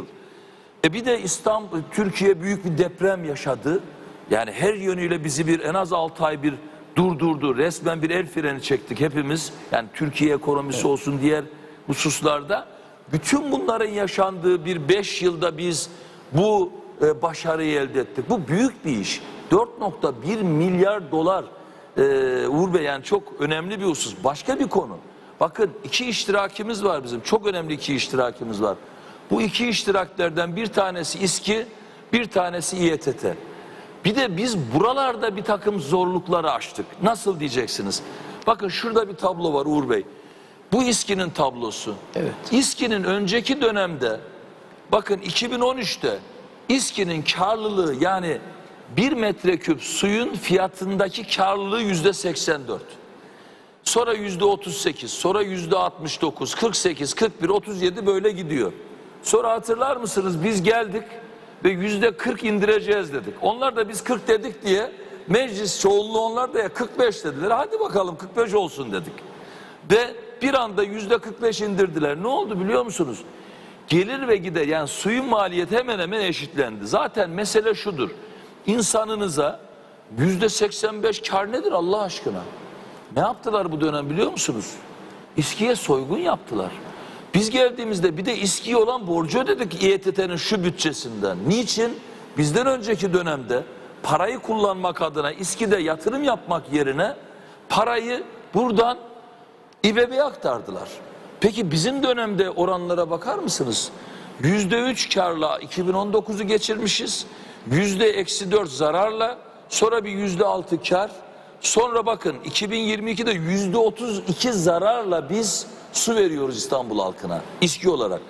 E bir de İstanbul, Türkiye büyük bir deprem yaşadı. Yani her yönüyle bizi bir en az altı ay bir durdurdu. Resmen bir el freni çektik hepimiz. Yani Türkiye ekonomisi evet. olsun diğer hususlarda. Bütün bunların yaşandığı bir beş yılda biz bu e, başarıyı elde ettik. Bu büyük bir iş. dört nokta bir milyar dolar e, Uğur Bey, yani çok önemli bir husus. Başka bir konu. Bakın iki iştirakimiz var bizim. Çok önemli iki iştirakimiz var. Bu iki iştiraklerden bir tanesi İSKİ, bir tanesi İETT. Bir de biz buralarda bir takım zorlukları aştık. Nasıl diyeceksiniz? Bakın şurada bir tablo var Uğur Bey. Bu İSKİ'nin tablosu. Evet. İSKİ'nin önceki dönemde, bakın iki bin on üçte İSKİ'nin karlılığı, yani bir metreküp suyun fiyatındaki karlılığı yüzde seksen dört. Sonra yüzde otuz sekiz, sonra yüzde altmış dokuz, kırk sekiz, kırk bir, otuz yedi böyle gidiyor. Sonra hatırlar mısınız biz geldik ve yüzde kırk indireceğiz dedik. Onlar da biz kırk dedik diye meclis çoğunluğu, onlar da ya kırk beş dediler. Hadi bakalım kırk beş olsun dedik. Ve bir anda yüzde kırk beş indirdiler. Ne oldu biliyor musunuz? Gelir ve gider, yani suyun maliyeti hemen hemen eşitlendi. Zaten mesele şudur. İnsanınıza yüzde seksen beş kar nedir Allah aşkına? Ne yaptılar bu dönem biliyor musunuz? İSKİ'ye soygun yaptılar. Biz geldiğimizde bir de İSKİ'ye olan borcu ödedik İETT'nin şu bütçesinden. Niçin? Bizden önceki dönemde parayı kullanmak adına İSKİ'de yatırım yapmak yerine parayı buradan İBB'ye aktardılar. Peki bizim dönemde oranlara bakar mısınız? Yüzde üç karla iki bin on dokuzu geçirmişiz. Yüzde eksi dört zararla, sonra bir yüzde altı kar. Sonra bakın iki bin yirmi ikide yüzde otuz iki zararla biz su veriyoruz İstanbul halkına İSKİ olarak.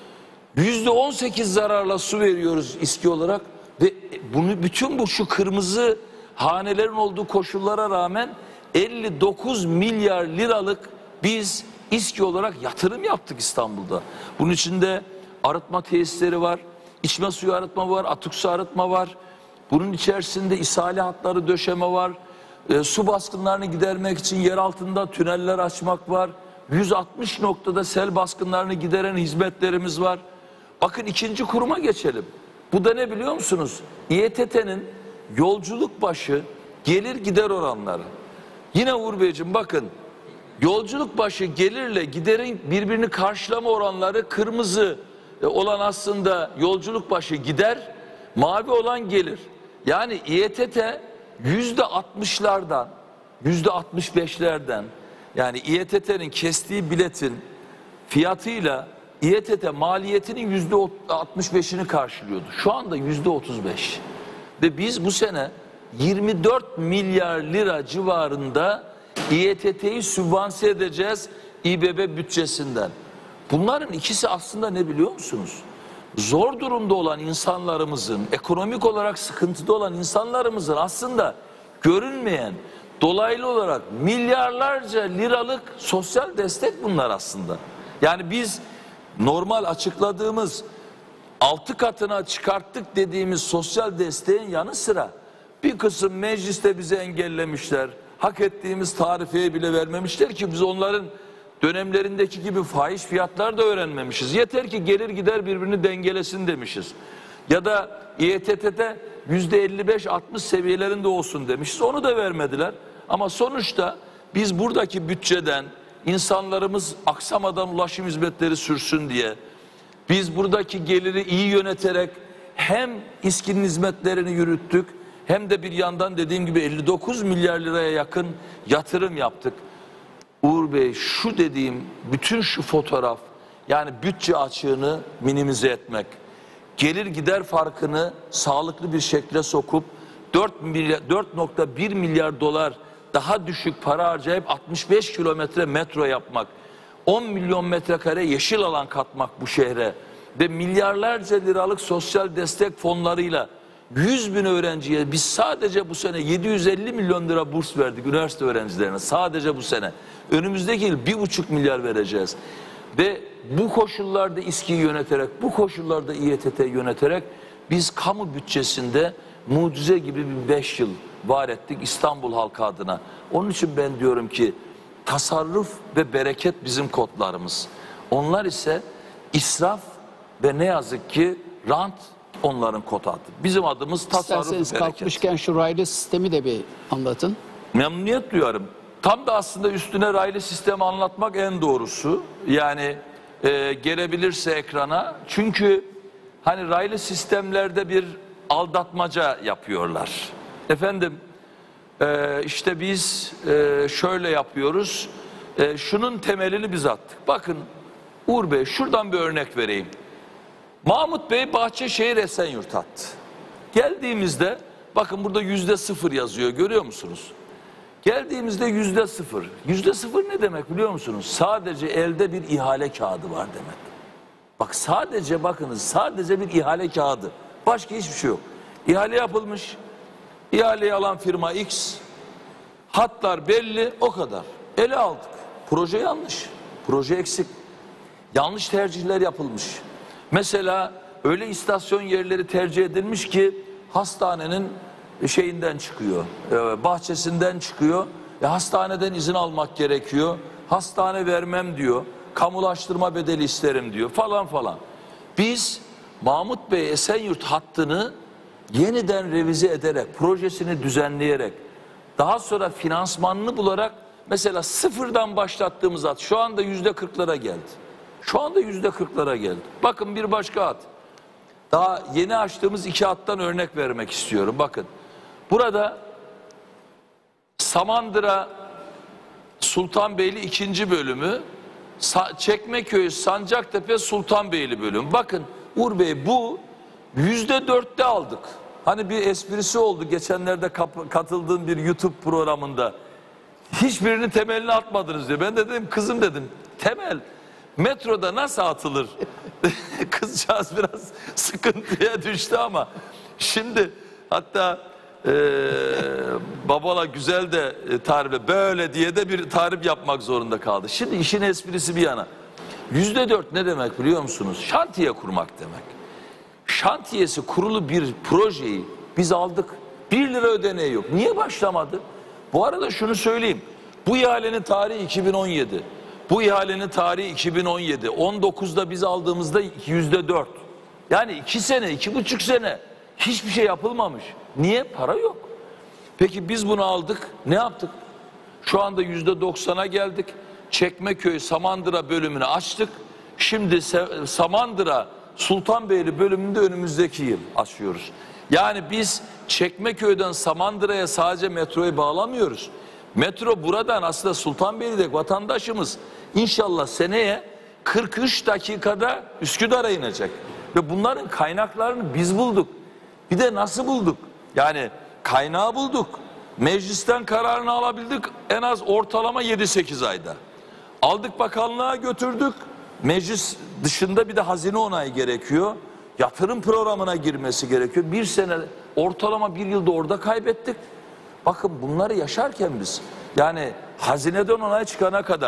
Yüzde on sekiz zararla su veriyoruz İSKİ olarak ve bunu bütün bu şu kırmızı hanelerin olduğu koşullara rağmen elli dokuz milyar liralık biz İSKİ olarak yatırım yaptık İstanbul'da. Bunun içinde arıtma tesisleri var, içme suyu arıtma var, atık su arıtma var. Bunun içerisinde ishali hatları döşeme var. E, su baskınlarını gidermek için yer altında tüneller açmak var. yüz altmış noktada sel baskınlarını gideren hizmetlerimiz var. Bakın ikinci kuruma geçelim. Bu da ne biliyor musunuz? İETT'nin yolculuk başı gelir gider oranları. Yine Uğur Beyciğim bakın, yolculuk başı gelirle giderin birbirini karşılama oranları, kırmızı olan aslında yolculuk başı gider, mavi olan gelir. Yani İETT yüzde altmışlardan, yüzde altmış beşlerden, yani İETT'nin kestiği biletin fiyatıyla İETT maliyetinin yüzde altmış beşini karşılıyordu. Şu anda yüzde otuz beş. Ve biz bu sene yirmi dört milyar lira civarında İETT'yi sübvanse edeceğiz İBB bütçesinden. Bunların ikisi aslında ne biliyor musunuz? Zor durumda olan insanlarımızın, ekonomik olarak sıkıntıda olan insanlarımızın aslında görünmeyen, dolaylı olarak milyarlarca liralık sosyal destek bunlar aslında. Yani biz normal açıkladığımız altı katına çıkarttık dediğimiz sosyal desteğin yanı sıra bir kısım mecliste bizi engellemişler. Hak ettiğimiz tarifeyi bile vermemişler ki biz onların dönemlerindeki gibi fahiş fiyatlar da öğrenmemişiz. Yeter ki gelir gider birbirini dengelesin demişiz. Ya da İ E T T'de yüzde elli beş altmış seviyelerinde olsun demişiz. Onu da vermediler. Ama sonuçta biz buradaki bütçeden insanlarımız aksamadan ulaşım hizmetleri sürsün diye, biz buradaki geliri iyi yöneterek hem İSKİ'nin hizmetlerini yürüttük hem de bir yandan dediğim gibi elli dokuz milyar liraya yakın yatırım yaptık. Uğur Bey, şu dediğim bütün şu fotoğraf, yani bütçe açığını minimize etmek, gelir gider farkını sağlıklı bir şekle sokup dört nokta bir milyar dolar daha düşük para harcayıp altmış beş kilometre metro yapmak, on milyon metrekare yeşil alan katmak bu şehre ve milyarlarca liralık sosyal destek fonlarıyla yüz bin öğrenciye biz sadece bu sene yedi yüz elli milyon lira burs verdik üniversite öğrencilerine, sadece bu sene. Önümüzdeki yıl bir buçuk milyar vereceğiz. Ve bu koşullarda İSKİ'yi yöneterek, bu koşullarda İ E T T'yi yöneterek biz kamu bütçesinde mucize gibi bir beş yıl var ettik İstanbul halkı adına. Onun için ben diyorum ki tasarruf ve bereket bizim kodlarımız. Onlar ise israf ve ne yazık ki rant onların kod adı. Bizim adımız tasarruf ve İsterseniz bereket. kalkmışken şu raylı sistemi de bir anlatın. Memnuniyet duyarım. Tam da aslında üstüne raylı sistemi anlatmak en doğrusu. Yani e, gelebilirse ekrana. Çünkü hani raylı sistemlerde bir aldatmaca yapıyorlar. Efendim e, işte biz e, şöyle yapıyoruz. E, şunun temelini biz attık. Bakın Uğur Bey, şuradan bir örnek vereyim. Mahmut Bey Bahçeşehir Esenyurt attı. Geldiğimizde bakın burada yüzde sıfır yazıyor, görüyor musunuz? Geldiğimizde yüzde sıfır. Yüzde sıfır ne demek biliyor musunuz? Sadece elde bir ihale kağıdı var demek. Bak sadece bakınız sadece bir ihale kağıdı. Başka hiçbir şey yok. İhale yapılmış. İhaleyi alan firma X. Hatlar belli, o kadar. Ele aldık. Proje yanlış. Proje eksik. Yanlış tercihler yapılmış. Mesela öyle istasyon yerleri tercih edilmiş ki hastanenin şeyinden çıkıyor, bahçesinden çıkıyor. E, hastaneden izin almak gerekiyor. Hastane vermem diyor. Kamulaştırma bedeli isterim diyor falan falan. Biz Mahmut Bey Esenyurt hattını yeniden revize ederek, projesini düzenleyerek, daha sonra finansmanını bularak mesela sıfırdan başlattığımız hat şu anda yüzde kırklara geldi. Şu anda yüzde kırklara geldi. Bakın bir başka hat. Daha yeni açtığımız iki hattan örnek vermek istiyorum. Bakın. Burada Samandıra Sultanbeyli ikinci bölümü, Çekmeköy Sancaktepe Sultanbeyli bölümü. Bakın Uğur Bey, bu yüzde dörtte aldık. Hani bir esprisi oldu geçenlerde katıldığım bir YouTube programında. Hiçbirinin temelini atmadınız diyor. Ben de dedim kızım dedim temel metroda nasıl atılır? Kızcağız biraz sıkıntıya düştü ama şimdi hatta e, babala güzel de e, tarife böyle diye de bir tarif yapmak zorunda kaldı. Şimdi işin esprisi bir yana. Yüzde dört ne demek biliyor musunuz? Şantiye kurmak demek. Şantiyesi kurulu bir projeyi biz aldık. Bir lira ödeneği yok. Niye başlamadı? Bu arada şunu söyleyeyim. Bu ihalenin tarihi iki bin on yedi. Bu ihalenin tarihi iki bin on yedi. on dokuzda biz aldığımızda yüzde dört. Yani iki sene, iki buçuk sene hiçbir şey yapılmamış. Niye? Para yok. Peki biz bunu aldık. Ne yaptık? Şu anda yüzde doksana geldik. Çekmeköy Samandıra bölümünü açtık. Şimdi Samandıra Sultanbeyli bölümünde önümüzdeki yıl açıyoruz. Yani biz Çekmeköy'den Samandıra'ya sadece metroyu bağlamıyoruz. Metro buradan aslında Sultanbeyli'deki vatandaşımız inşallah seneye kırk üç dakikada Üsküdar'a inecek. Ve bunların kaynaklarını biz bulduk. Bir de nasıl bulduk? Yani kaynağı bulduk. Meclisten kararını alabildik en az ortalama yedi sekiz ayda. Aldık bakanlığa götürdük. Meclis dışında bir de hazine onayı gerekiyor. Yatırım programına girmesi gerekiyor. Bir sene ortalama bir yılda orada kaybettik. Bakın bunları yaşarken biz yani hazineden onay çıkana kadar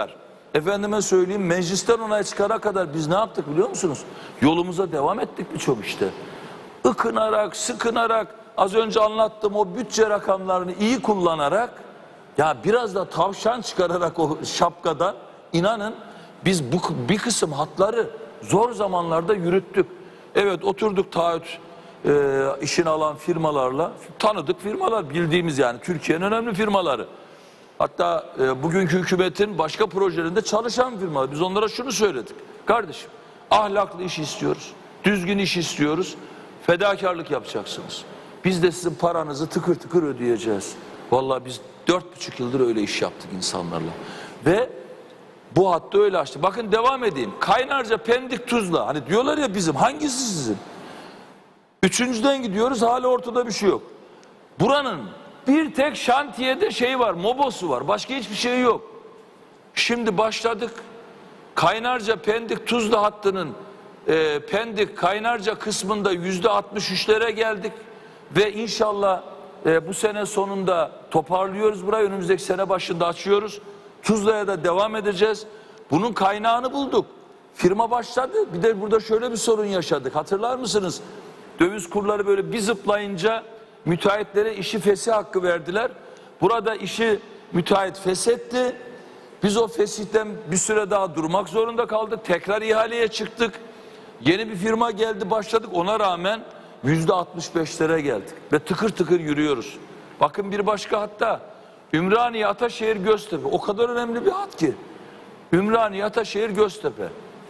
efendime söyleyeyim meclisten onay çıkana kadar biz ne yaptık biliyor musunuz? Yolumuza devam ettik birçok işte. Ikınarak, sıkınarak, az önce anlattığım o bütçe rakamlarını iyi kullanarak, ya biraz da tavşan çıkararak o şapkadan, inanın biz bu bir kısım hatları zor zamanlarda yürüttük. Evet, oturduk taahhüt e, işini alan firmalarla, tanıdık firmalar, bildiğimiz yani Türkiye'nin önemli firmaları. Hatta e, bugünkü hükümetin başka projelerinde çalışan firmalar. Biz onlara şunu söyledik. Kardeşim, ahlaklı iş istiyoruz, düzgün iş istiyoruz, fedakarlık yapacaksınız. Biz de sizin paranızı tıkır tıkır ödeyeceğiz. Vallahi biz dört buçuk yıldır öyle iş yaptık insanlarla. Ve bu hattı öyle açtı. Bakın devam edeyim. Kaynarca, Pendik, Tuzla. Hani diyorlar ya bizim, hangisi sizin? Üçüncüden gidiyoruz, hala ortada bir şey yok. Buranın bir tek şantiyede şey var, mobosu var. Başka hiçbir şey yok. Şimdi başladık. Kaynarca, Pendik, Tuzla hattının e, Pendik, Kaynarca kısmında yüzde altmış üçlere geldik. Ve inşallah e, bu sene sonunda toparlıyoruz burayı. Önümüzdeki sene başında açıyoruz. Tuzla'ya da devam edeceğiz. Bunun kaynağını bulduk. Firma başladı. Bir de burada şöyle bir sorun yaşadık. Hatırlar mısınız? Döviz kurları böyle bir zıplayınca müteahhitlere işi fesih hakkı verdiler. Burada işi müteahhit feshetti. Biz o fesihten bir süre daha durmak zorunda kaldık. Tekrar ihaleye çıktık. Yeni bir firma geldi, başladık. Ona rağmen yüzde altmış beşlere geldik. Ve tıkır tıkır yürüyoruz. Bakın bir başka hatta Ümraniye, Ataşehir, Göztepe. O kadar önemli bir hat ki. Ümraniye, Ataşehir, Göztepe.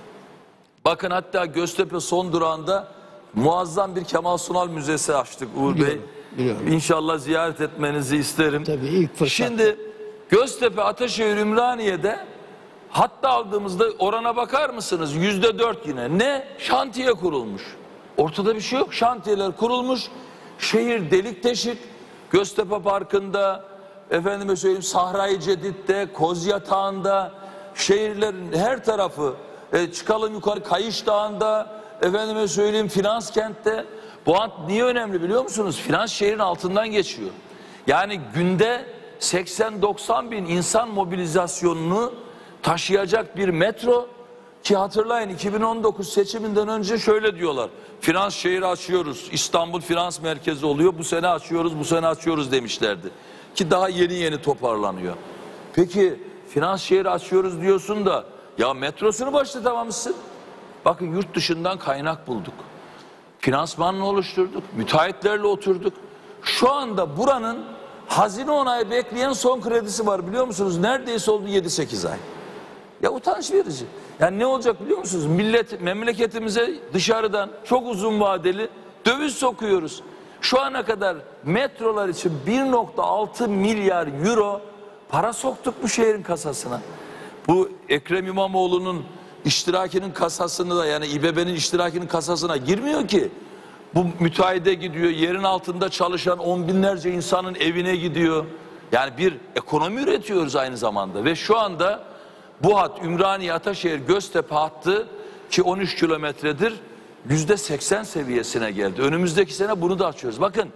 Bakın hatta Göztepe son durağında muazzam bir Kemal Sunal Müzesi açtık Uğur Biliyorum, Bey. biliyorum. İnşallah ziyaret etmenizi isterim. Tabii, ilk fırsatta. Şimdi Göztepe, Ataşehir, Ümraniye'de hatta aldığımızda orana bakar mısınız? Yüzde dört yine. Ne? Şantiye kurulmuş. Ortada bir şey yok. Şantiyeler kurulmuş. Şehir delik deşik. Göztepe Parkı'nda, efendime söyleyeyim Sahra-i Cedid'de, Kozyatağı'nda, şehirlerin her tarafı, e, çıkalım yukarı Kayış Dağı'nda, efendime söyleyeyim Finans Kent'te. Bu hat niye önemli biliyor musunuz? Finans şehrin altından geçiyor. Yani günde seksen doksan bin insan mobilizasyonunu taşıyacak bir metro ki hatırlayın iki bin on dokuz seçiminden önce şöyle diyorlar. Finans şehri açıyoruz. İstanbul Finans Merkezi oluyor. Bu sene açıyoruz, bu sene açıyoruz demişlerdi. Ki daha yeni yeni toparlanıyor. Peki finans şehri açıyoruz diyorsun da ya metrosunu başlatamamışsın. Bakın yurt dışından kaynak bulduk. Finansmanını oluşturduk. Müteahhitlerle oturduk. Şu anda buranın hazine onayı bekleyen son kredisi var biliyor musunuz? Neredeyse oldu yedi sekiz ay. Ya utanç verici. Yani ne olacak biliyor musunuz? Millet, memleketimize dışarıdan çok uzun vadeli döviz sokuyoruz. Şu ana kadar metrolar için bir nokta altı milyar euro para soktuk bu şehrin kasasına. Bu Ekrem İmamoğlu'nun iştirakinin kasasını da yani İBB'nin iştirakinin kasasına girmiyor ki. Bu müteahhide gidiyor, yerin altında çalışan on binlerce insanın evine gidiyor. Yani bir ekonomi üretiyoruz aynı zamanda ve şu anda bu hat Ümraniye, Ataşehir, Göztepe hattı ki on üç kilometredir yüzde seksen seviyesine geldi. Önümüzdeki sene bunu da açıyoruz. Bakın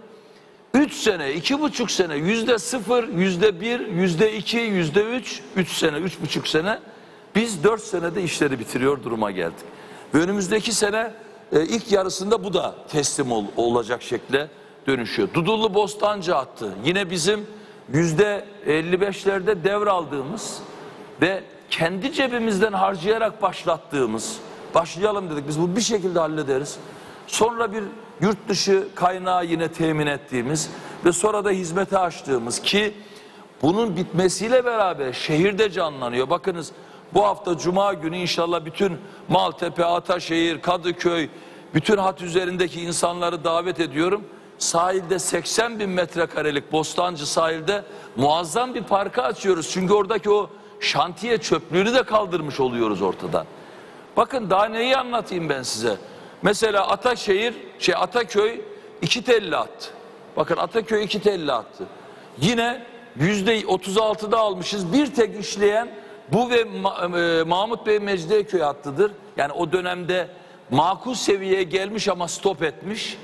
üç sene, iki buçuk sene yüzde sıfır, yüzde bir, yüzde iki, yüzde üç, üç sene, üç buçuk sene biz dört senede işleri bitiriyor duruma geldik. Ve önümüzdeki sene e, ilk yarısında bu da teslim ol, olacak şekle dönüşüyor. Dudullu Bostancı hattı yine bizim yüzde elli beşlerde devraldığımız ve kendi cebimizden harcayarak başlattığımız, başlayalım dedik biz bu bir şekilde hallederiz. Sonra bir yurt dışı kaynağı yine temin ettiğimiz ve sonra da hizmete açtığımız ki bunun bitmesiyle beraber şehirde canlanıyor. Bakınız bu hafta Cuma günü inşallah bütün Maltepe, Ataşehir, Kadıköy, bütün hat üzerindeki insanları davet ediyorum. Sahilde seksen bin metrekarelik Bostancı sahilde muazzam bir parka açıyoruz. Çünkü oradaki o şantiye çöplüğünü de kaldırmış oluyoruz ortadan. Bakın daha neyi anlatayım ben size. Mesela Ataşehir, şey Ataköy iki telli attı. Bakın Ataköy iki telli attı. Yine yüzde otuz altıda almışız. Bir tek işleyen bu ve Mahmut Bey Mecidiyeköy hattıdır. Yani o dönemde makul seviyeye gelmiş ama stop etmiş.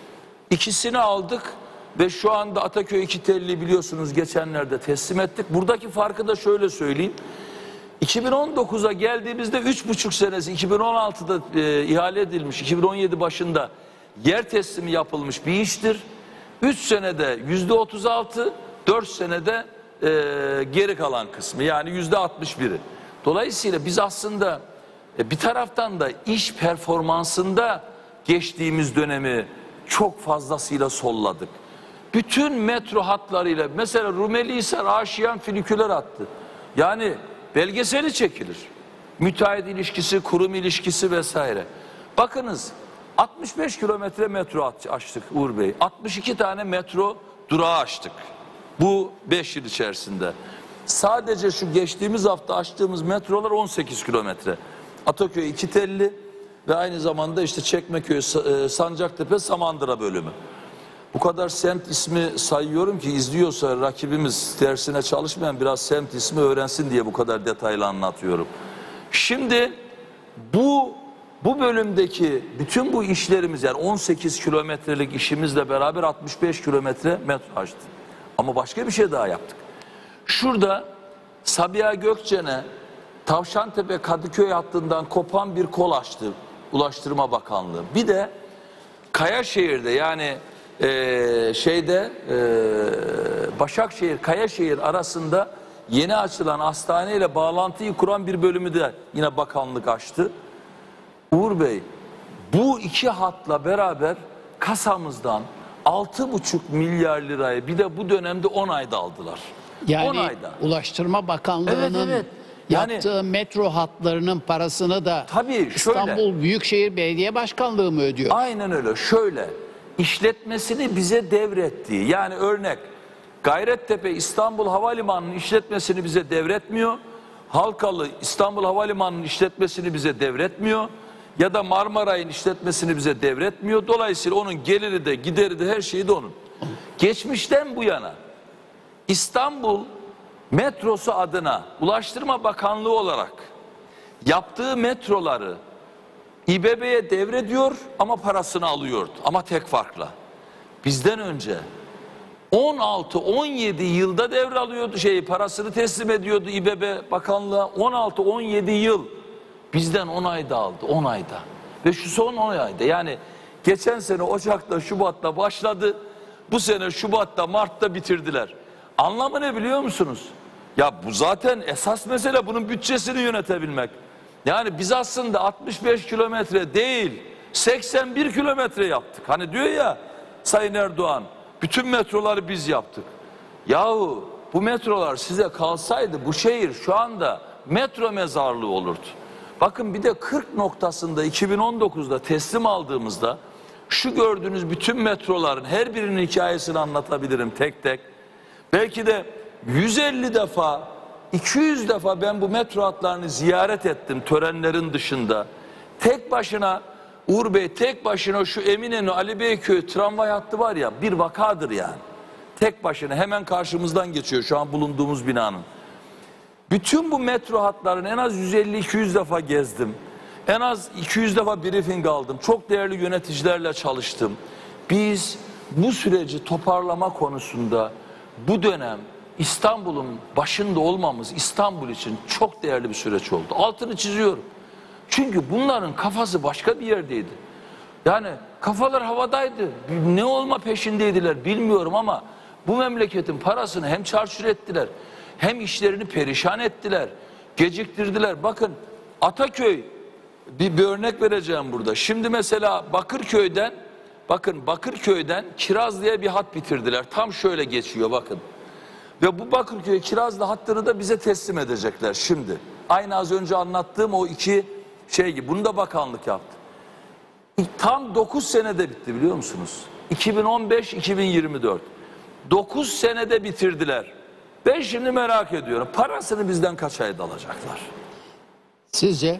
İkisini aldık ve şu anda Ataköy iki telli biliyorsunuz geçenlerde teslim ettik. Buradaki farkı da şöyle söyleyeyim. iki bin on dokuza geldiğimizde üç buçuk senesi iki bin on altıda e, ihale edilmiş, iki bin on yedi başında yer teslimi yapılmış bir iştir. üç senede yüzde otuz altı, dört senede e, geri kalan kısmı, yani yüzde altmış biri. Dolayısıyla biz aslında e, bir taraftan da iş performansında geçtiğimiz dönemi çok fazlasıyla solladık. Bütün metro hatlarıyla, mesela Rumelihisar Aşiyan filiküler hattı. Yani belgeseli çekilir. Müteahhit ilişkisi, kurum ilişkisi vesaire. Bakınız, altmış beş kilometre metro açtık Uğur Bey. altmış iki tane metro durağı açtık. Bu beş yıl içerisinde. Sadece şu geçtiğimiz hafta açtığımız metrolar on sekiz kilometre. Ataköy iki telli ve aynı zamanda işte Çekmeköy, Sancaktepe, Samandıra bölümü. Bu kadar semt ismi sayıyorum ki izliyorsa rakibimiz, dersine çalışmayan biraz semt ismi öğrensin diye bu kadar detaylı anlatıyorum. Şimdi bu bu bölümdeki bütün bu işlerimiz, yani on sekiz kilometrelik işimizle beraber altmış beş kilometre metro açtık. Ama başka bir şey daha yaptık. Şurada Sabiha Gökçen'e Tavşantepe Kadıköy hattından kopan bir kol açtı Ulaştırma Bakanlığı. Bir de Kayaşehir'de, yani Ee, şeyde e, Başakşehir Kayaşehir arasında yeni açılan hastaneyle bağlantıyı kuran bir bölümü de yine bakanlık açtı. Uğur Bey, bu iki hatla beraber kasamızdan altı buçuk milyar lirayı bir de bu dönemde on ayda aldılar. Yani on ayda. Ulaştırma Bakanlığı'nın Evet, evet. Yani, yaptığı metro hatlarının parasını da tabii şöyle, İstanbul Büyükşehir Belediye Başkanlığı mı ödüyor? Aynen öyle. Şöyle, işletmesini bize devrettiği, yani örnek Gayrettepe İstanbul Havalimanı'nın işletmesini bize devretmiyor. Halkalı İstanbul Havalimanı'nın işletmesini bize devretmiyor. Ya da Marmaray'ın işletmesini bize devretmiyor. Dolayısıyla onun geliri de gideri de her şeyi de onun. Geçmişten bu yana İstanbul metrosu adına Ulaştırma Bakanlığı olarak yaptığı metroları İ B B'ye devrediyor ama parasını alıyordu. Ama tek farkla. Bizden önce on altı on yedi yılda devralıyordu, şey parasını teslim ediyordu İ B B Bakanlığa. on altı on yedi yıl bizden on ayda aldı, on ayda. Ve şu son on ayda, yani geçen sene Ocak'ta Şubat'ta başladı. Bu sene Şubat'ta Mart'ta bitirdiler. Anlamı ne biliyor musunuz? Ya bu zaten esas mesele, bunun bütçesini yönetebilmek. Yani biz aslında altmış beş kilometre değil seksen bir kilometre yaptık. Hani diyor ya Sayın Erdoğan, bütün metroları biz yaptık. Yahu bu metrolar size kalsaydı bu şehir şu anda metro mezarlığı olurdu. Bakın bir de kırk noktasında iki bin on dokuzda teslim aldığımızda şu gördüğünüz bütün metroların her birinin hikayesini anlatabilirim tek tek. Belki de yüz elli defa, iki yüz defa ben bu metro hatlarını ziyaret ettim törenlerin dışında. Tek başına Uğur Bey, tek başına şu Eminönü Ali Beyköy tramvay hattı var ya, bir vakadır yani. Tek başına hemen karşımızdan geçiyor şu an bulunduğumuz binanın. Bütün bu metro hatlarını en az yüz elli iki yüz defa gezdim. En az iki yüz defa briefing aldım. Çok değerli yöneticilerle çalıştım. Biz bu süreci toparlama konusunda bu dönem İstanbul'un başında olmamız İstanbul için çok değerli bir süreç oldu. Altını çiziyorum. Çünkü bunların kafası başka bir yerdeydi. Yani kafalar havadaydı. Ne olma peşindeydiler bilmiyorum ama bu memleketin parasını hem çarçur ettiler, hem işlerini perişan ettiler, geciktirdiler. Bakın Ataköy, bir, bir örnek vereceğim burada. Şimdi mesela Bakırköy'den, bakın Bakırköy'den Kirazlı'ya bir hat bitirdiler. Tam şöyle geçiyor bakın. Ve bu Bakırköy Kirazlı hattını da bize teslim edecekler şimdi. Aynı az önce anlattığım o iki şey gibi. Bunu da bakanlık yaptı. Tam dokuz senede bitti biliyor musunuz? iki bin on beş iki bin yirmi dört. dokuz senede bitirdiler. Ben şimdi merak ediyorum. Parasını bizden kaç ayda alacaklar? Sizce?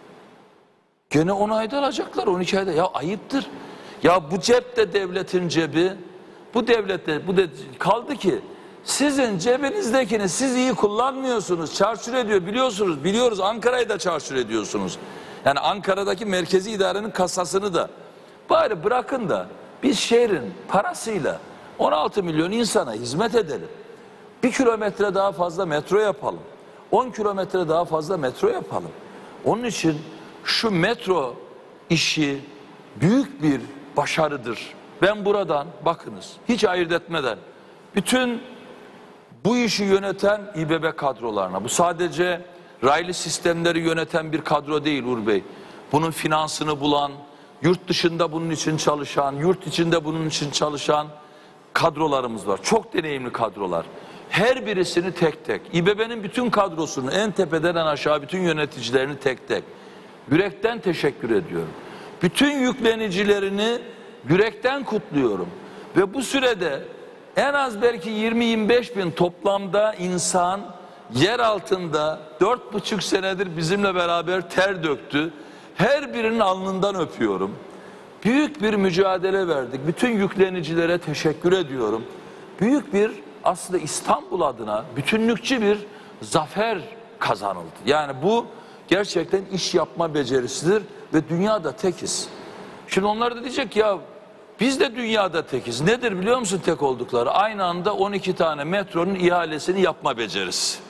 Gene on ayda alacaklar, on iki ayda. Ya ayıptır. Ya bu cep de devletin cebi. Bu devlette bu de kaldı ki sizin cebinizdekini siz iyi kullanmıyorsunuz. Çarçur ediyor biliyorsunuz. Biliyoruz, Ankara'yı da çarçur ediyorsunuz. Yani Ankara'daki merkezi idarenin kasasını da. Bari bırakın da biz şehrin parasıyla on altı milyon insana hizmet edelim. Bir kilometre daha fazla metro yapalım. on kilometre daha fazla metro yapalım. Onun için şu metro işi büyük bir başarıdır. Ben buradan bakınız hiç ayırt etmeden bütün bu işi yöneten İBB kadrolarına, bu sadece raylı sistemleri yöneten bir kadro değil Uğur Bey. Bunun finansını bulan, yurt dışında bunun için çalışan, yurt içinde bunun için çalışan kadrolarımız var. Çok deneyimli kadrolar. Her birisini tek tek, İBB'nin bütün kadrosunu en tepeden en aşağı bütün yöneticilerini tek tek yürekten teşekkür ediyorum. Bütün yüklenicilerini yürekten kutluyorum. Ve bu sürede en az belki yirmi yirmi beş bin toplamda insan yer altında dört buçuk senedir bizimle beraber ter döktü. Her birinin alnından öpüyorum. Büyük bir mücadele verdik. Bütün yüklenicilere teşekkür ediyorum. Büyük bir aslında İstanbul adına bütünlükçü bir zafer kazanıldı. Yani bu gerçekten iş yapma becerisidir ve dünyada tekiz. Şimdi onlar da diyecek ya biz de dünyada tekiz. Nedir biliyor musun tek oldukları? Aynı anda on iki tane metronun ihalesini yapma becerisi.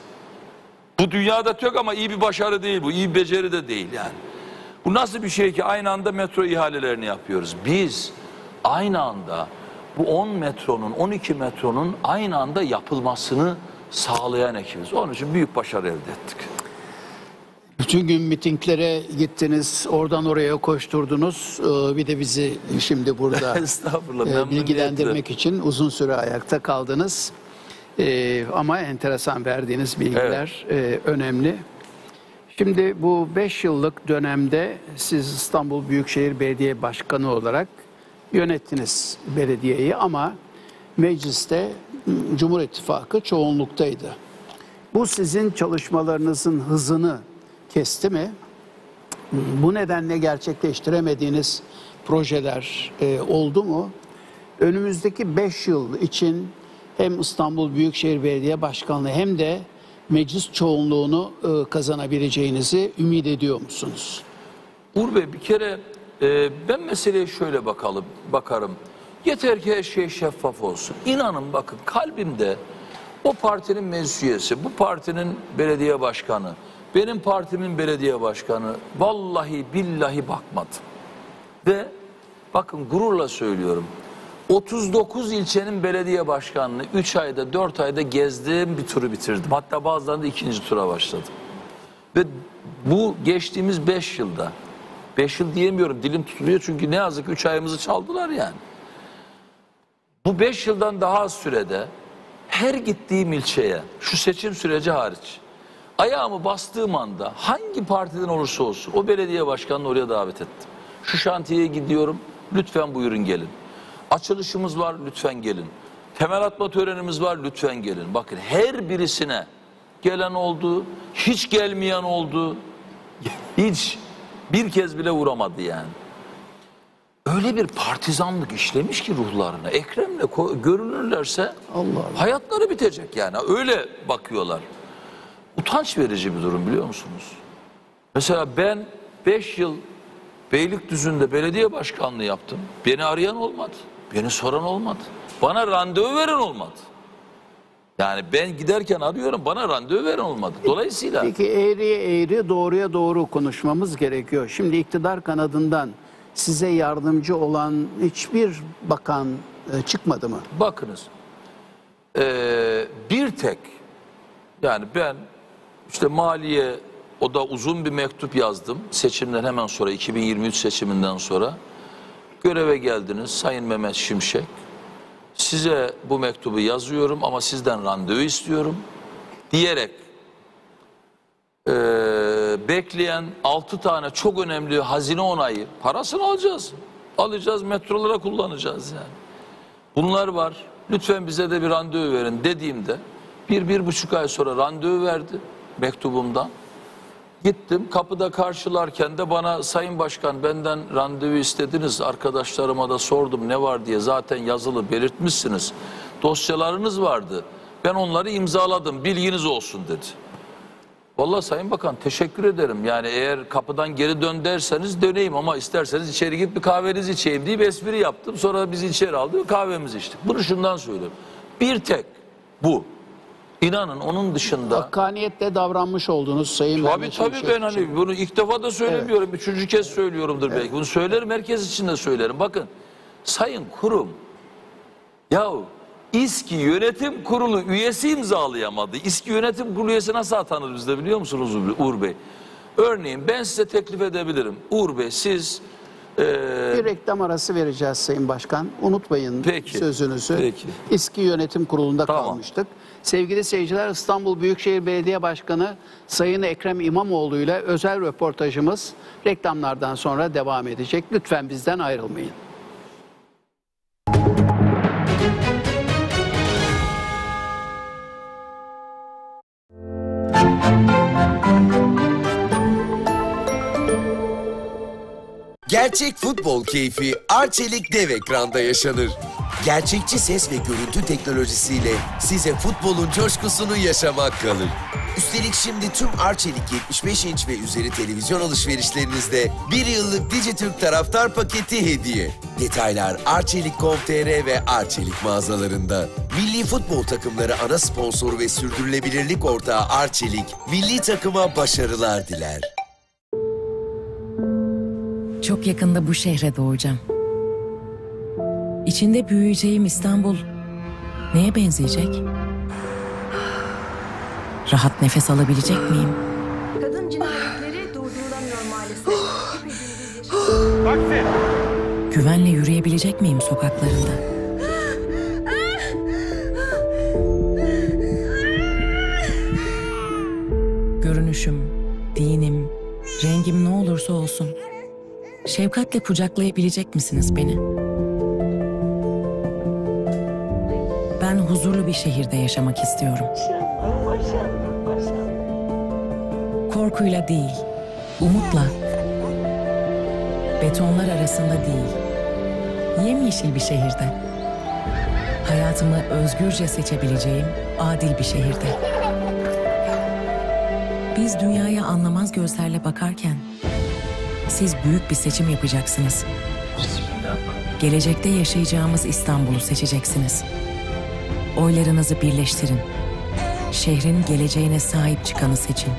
Bu dünyada tek ama iyi bir başarı değil bu. İyi bir beceri de değil yani. Bu nasıl bir şey ki aynı anda metro ihalelerini yapıyoruz. Biz aynı anda bu on metronun, on iki metronun aynı anda yapılmasını sağlayan ekibiz. Onun için büyük başarı elde ettik. Bütün gün mitinglere gittiniz, oradan oraya koşturdunuz. Ee, Bir de bizi şimdi burada Estağfurullah, e, bilgilendirmek için uzun süre ayakta kaldınız. Ee, Ama enteresan verdiğiniz bilgiler e, önemli. Şimdi bu beş yıllık dönemde siz İstanbul Büyükşehir Belediye Başkanı olarak yönettiniz belediyeyi ama mecliste Cumhur İttifakı çoğunluktaydı. Bu sizin çalışmalarınızın hızını kesti mi? Bu nedenle gerçekleştiremediğiniz projeler e, oldu mu? Önümüzdeki beş yıl için hem İstanbul Büyükşehir Belediye Başkanlığı hem de meclis çoğunluğunu e, kazanabileceğinizi ümit ediyor musunuz? Uğur Bey bir kere e, ben meseleye şöyle bakalım, bakarım. Yeter ki her şey şeffaf olsun. İnanın bakın kalbimde o partinin meclis üyesi, bu partinin belediye başkanı, benim partimin belediye başkanı vallahi billahi bakmadım. Ve bakın gururla söylüyorum. otuz dokuz ilçenin belediye başkanlığı üç ayda dört ayda gezdiğim bir turu bitirdim. Hatta bazılarında ikinci tura başladım. Ve bu geçtiğimiz beş yılda, beş yıl diyemiyorum dilim tutuluyor çünkü ne yazık ki üç ayımızı çaldılar yani. Bu beş yıldan daha az sürede her gittiğim ilçeye, şu seçim süreci hariç, ayağımı bastığım anda hangi partiden olursa olsun o belediye başkanını oraya davet ettim. Şu şantiyeye gidiyorum, lütfen buyurun gelin. Açılışımız var, lütfen gelin. Temel atma törenimiz var, lütfen gelin. Bakın her birisine gelen oldu, hiç gelmeyen oldu. Hiç bir kez bile uğramadı yani. Öyle bir partizanlık işlemiş ki ruhlarına. Ekrem'le görünürlerse Allah Allah. hayatları bitecek yani. Öyle bakıyorlar. Utanç verici bir durum biliyor musunuz? Mesela ben beş yıl Beylikdüzü'nde belediye başkanlığı yaptım. Beni arayan olmadı. Beni soran olmadı. Bana randevu veren olmadı. Yani ben giderken arıyorum bana randevu veren olmadı. Dolayısıyla... Peki eğriye eğri doğruya doğru konuşmamız gerekiyor. Şimdi iktidar kanadından size yardımcı olan hiçbir bakan e, çıkmadı mı? Bakınız ee, bir tek yani ben işte maliye o da uzun bir mektup yazdım seçimden hemen sonra iki bin yirmi üç seçiminden sonra göreve geldiniz Sayın Mehmet Şimşek size bu mektubu yazıyorum ama sizden randevu istiyorum diyerek e, bekleyen altı tane çok önemli hazine onayı parasını alacağız alacağız metrolara kullanacağız yani bunlar var lütfen bize de bir randevu verin dediğimde bir bir buçuk ay sonra randevu verdi mektubumdan. Gittim kapıda karşılarken de bana Sayın Başkan benden randevu istediniz arkadaşlarıma da sordum ne var diye zaten yazılı belirtmişsiniz dosyalarınız vardı ben onları imzaladım bilginiz olsun dedi. Vallahi Sayın Bakan teşekkür ederim yani eğer kapıdan geri dön derseniz döneyim ama isterseniz içeri git bir kahvenizi içeyim diye bir espri yaptım sonra bizi içeri aldı ve kahvemizi içtik. Bunu şundan söylüyorum bir tek bu İnanın onun dışında... Hakkaniyetle davranmış oldunuz Sayın Tabii Mehmet tabii Şimşek ben için. hani bunu ilk defa da söylemiyorum. Evet. Üçüncü kez söylüyorumdur belki. Evet. Bunu söylerim, herkes için de söylerim. Bakın Sayın Kurum, yahu İSKİ Yönetim Kurulu üyesi imzalayamadı. İSKİ Yönetim Kurulu üyesi nasıl atanır bizde biliyor musunuz Uğur Bey? Örneğin ben size teklif edebilirim. Uğur Bey siz... Ee... Bir reklam arası vereceğiz Sayın Başkan. Unutmayın Peki. sözünüzü. Peki. İSKİ Yönetim Kurulu'nda Tamam. kalmıştık. Sevgili seyirciler, İstanbul Büyükşehir Belediye Başkanı Sayın Ekrem İmamoğlu ile özel röportajımız reklamlardan sonra devam edecek. Lütfen bizden ayrılmayın. Gerçek futbol keyfi Arçelik dev ekranda yaşanır. Gerçekçi ses ve görüntü teknolojisiyle size futbolun coşkusunu yaşamak kalır. Üstelik şimdi tüm Arçelik yetmiş beş inç ve üzeri televizyon alışverişlerinizde bir yıllık Dijitürk taraftar paketi hediye. Detaylar arçelik nokta com nokta tr ve Arçelik mağazalarında. Milli futbol takımları ana sponsoru ve sürdürülebilirlik ortağı Arçelik, milli takıma başarılar diler. Çok yakında bu şehre doğacağım. İçinde büyüyeceğim İstanbul neye benzeyecek? Rahat nefes alabilecek miyim? Kadın cinayetleri durdurulamıyor maalesef. Güvenle yürüyebilecek miyim sokaklarında? Görünüşüm, dinim, rengim ne olursa olsun. Şefkatle kucaklayabilecek misiniz beni? Ben huzurlu bir şehirde yaşamak istiyorum. Korkuyla değil, umutla. Betonlar arasında değil, yemyeşil bir şehirde. Hayatımı özgürce seçebileceğim adil bir şehirde. Biz dünyaya anlamaz gözlerle bakarken siz büyük bir seçim yapacaksınız. Gelecekte yaşayacağımız İstanbul'u seçeceksiniz. Oylarınızı birleştirin. Şehrin geleceğine sahip çıkanı seçin.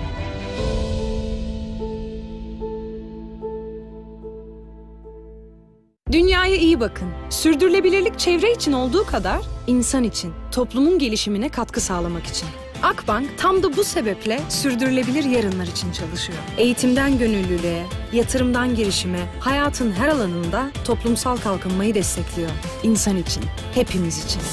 Dünyaya iyi bakın. Sürdürülebilirlik çevre için olduğu kadar insan için, toplumun gelişimine katkı sağlamak için. Akbank tam da bu sebeple sürdürülebilir yarınlar için çalışıyor. Eğitimden gönüllülüğe, yatırımdan girişime, hayatın her alanında toplumsal kalkınmayı destekliyor. İnsan için, hepimiz için.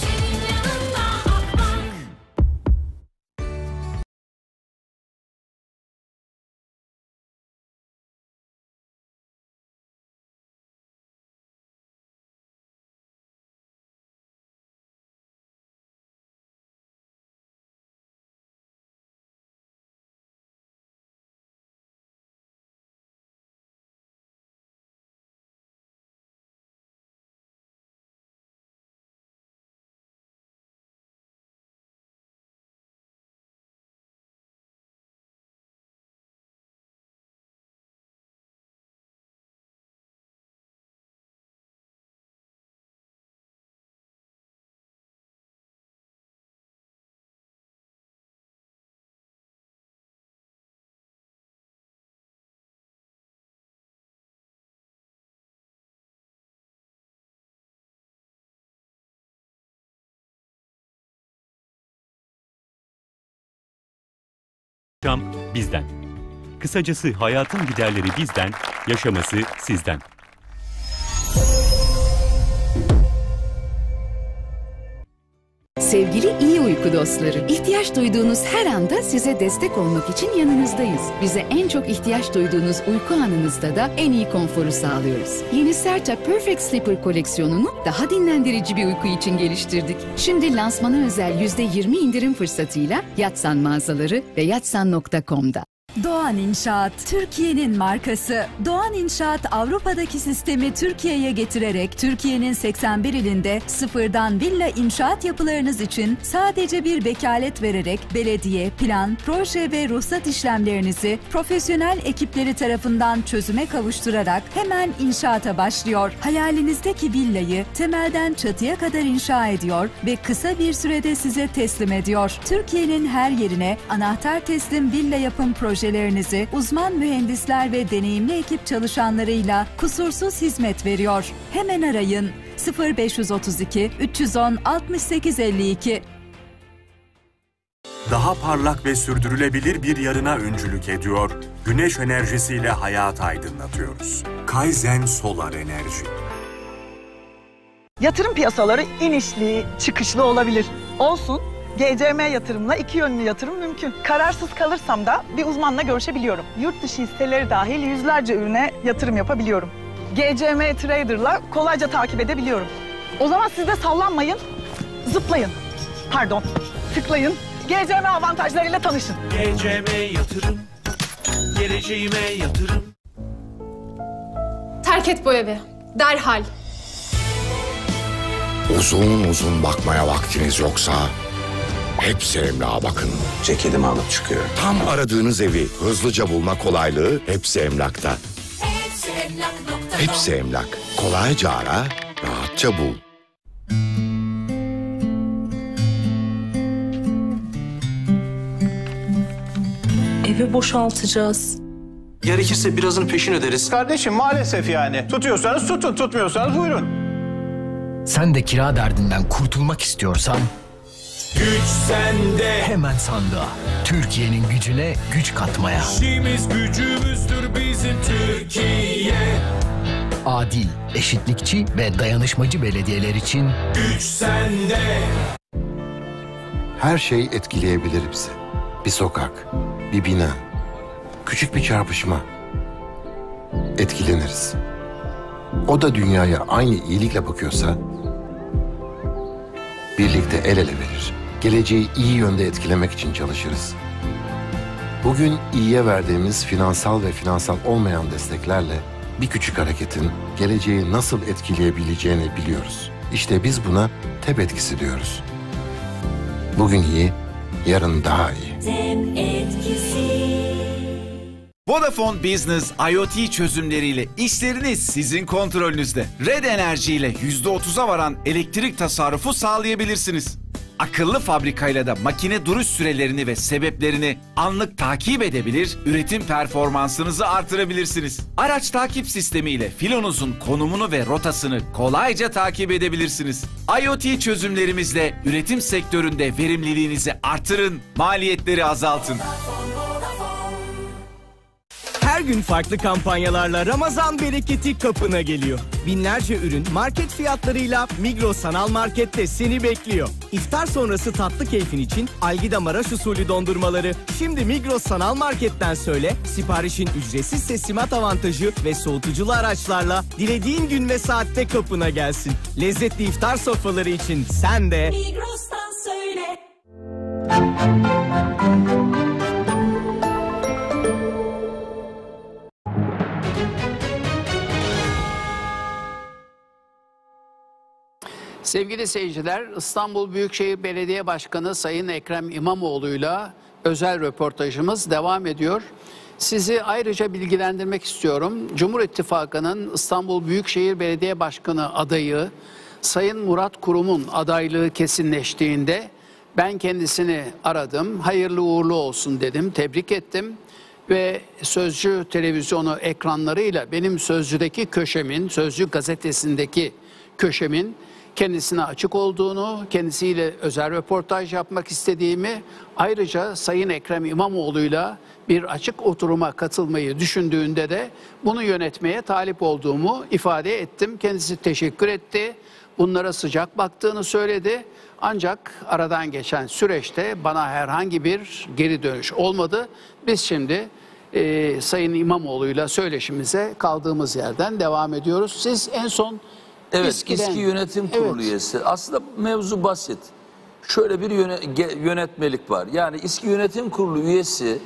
Yaşam bizden. Kısacası hayatın giderleri bizden, yaşaması sizden. Sevgili iyi uyku dostları, ihtiyaç duyduğunuz her anda size destek olmak için yanınızdayız. Bize en çok ihtiyaç duyduğunuz uyku anınızda da en iyi konforu sağlıyoruz. Yeni Serta Perfect Sleeper koleksiyonunu daha dinlendirici bir uyku için geliştirdik. Şimdi lansmana özel yüzde yirmi indirim fırsatıyla Yatsan mağazaları ve yatsan nokta com'da. Doğan İnşaat, Türkiye'nin markası. Doğan İnşaat, Avrupa'daki sistemi Türkiye'ye getirerek Türkiye'nin seksen bir ilinde sıfırdan villa inşaat yapılarınız için sadece bir vekalet vererek belediye, plan, proje ve ruhsat işlemlerinizi profesyonel ekipleri tarafından çözüme kavuşturarak hemen inşaata başlıyor. Hayalinizdeki villayı temelden çatıya kadar inşa ediyor ve kısa bir sürede size teslim ediyor. Türkiye'nin her yerine anahtar teslim villa yapım projelerinizi uzman mühendisler ve deneyimli ekip çalışanlarıyla kusursuz hizmet veriyor. Hemen arayın sıfır beş otuz iki üç yüz on altmış sekiz elli iki. Daha parlak ve sürdürülebilir bir yarına öncülük ediyor. Güneş enerjisiyle hayatı aydınlatıyoruz. Kaizen Solar Enerji. Yatırım piyasaları inişli, çıkışlı olabilir. Olsun, G C M yatırımla iki yönlü yatırım mümkün. Kararsız kalırsam da bir uzmanla görüşebiliyorum. Yurt dışı hisseleri dahil yüzlerce ürüne yatırım yapabiliyorum. G C M Trader'la kolayca takip edebiliyorum. O zaman siz de sallanmayın, zıplayın. Pardon, tıklayın. G C M avantajlarıyla tanışın. G C M yatırım, geleceğime yatırım. Terk et bu evi, derhal. Uzun uzun bakmaya vaktiniz yoksa Hepsi Emlak'a bakın. Ceketimi alıp çıkıyor. Tam aradığınız evi hızlıca bulma kolaylığı Hepsi Emlak'ta. Hepsi Emlak nokta com. Hepsi Emlak. Kolayca ara, rahatça bul. Evi boşaltacağız. Gerekirse birazını peşin öderiz. Kardeşim maalesef yani. Tutuyorsanız tutun, tutmuyorsanız buyurun. Sen de kira derdinden kurtulmak istiyorsan... Güç sende. Hemen sandığa. Türkiye'nin gücüne güç katmaya. İşimiz gücümüzdür bizim Türkiye. Adil, eşitlikçi ve dayanışmacı belediyeler için... Güç sende. Her şey etkileyebilir bizi. Bir sokak, bir bina, küçük bir çarpışma. Etkileniriz. O da dünyaya aynı iyilikle bakıyorsa... birlikte el ele verir. Geleceği iyi yönde etkilemek için çalışırız. Bugün iyiye verdiğimiz finansal ve finansal olmayan desteklerle bir küçük hareketin geleceği nasıl etkileyebileceğini biliyoruz. İşte biz buna TEP etkisi diyoruz. Bugün iyi, yarın daha iyi. TEP etkisi. Vodafone Business IoT çözümleriyle işleriniz sizin kontrolünüzde. Red Enerji ile yüzde otuza varan elektrik tasarrufu sağlayabilirsiniz. Akıllı fabrikayla da makine duruş sürelerini ve sebeplerini anlık takip edebilir, üretim performansınızı artırabilirsiniz. Araç takip sistemiyle filonuzun konumunu ve rotasını kolayca takip edebilirsiniz. IoT çözümlerimizle üretim sektöründe verimliliğinizi artırın, maliyetleri azaltın. Her gün farklı kampanyalarla Ramazan bereketi kapına geliyor. Binlerce ürün market fiyatlarıyla Migros Sanal Market'te seni bekliyor. İftar sonrası tatlı keyfin için Algida Maraş usulü dondurmaları şimdi Migros Sanal Market'ten söyle, siparişin ücretsiz teslimat avantajı ve soğutuculu araçlarla dilediğin gün ve saatte kapına gelsin. Lezzetli iftar sofraları için sen de Migros'tan söyle. Sevgili seyirciler, İstanbul Büyükşehir Belediye Başkanı Sayın Ekrem İmamoğlu'yla özel röportajımız devam ediyor. Sizi ayrıca bilgilendirmek istiyorum. Cumhur İttifakı'nın İstanbul Büyükşehir Belediye Başkanı adayı Sayın Murat Kurum'un adaylığı kesinleştiğinde ben kendisini aradım. Hayırlı uğurlu olsun dedim, tebrik ettim. Ve Sözcü televizyonu ekranlarıyla benim Sözcü'deki köşemin, Sözcü gazetesindeki köşemin kendisine açık olduğunu, kendisiyle özel röportaj yapmak istediğimi, ayrıca Sayın Ekrem İmamoğlu'yla bir açık oturuma katılmayı düşündüğünde de bunu yönetmeye talip olduğumu ifade ettim. Kendisi teşekkür etti. Bunlara sıcak baktığını söyledi. Ancak aradan geçen süreçte bana herhangi bir geri dönüş olmadı. Biz şimdi e, Sayın İmamoğlu'yla söyleşimize kaldığımız yerden devam ediyoruz. Siz en son Evet, eskiden, eski yönetim kurulu evet. üyesi. Aslında mevzu basit. Şöyle bir yöne, yönetmelik var. Yani eski yönetim kurulu üyesi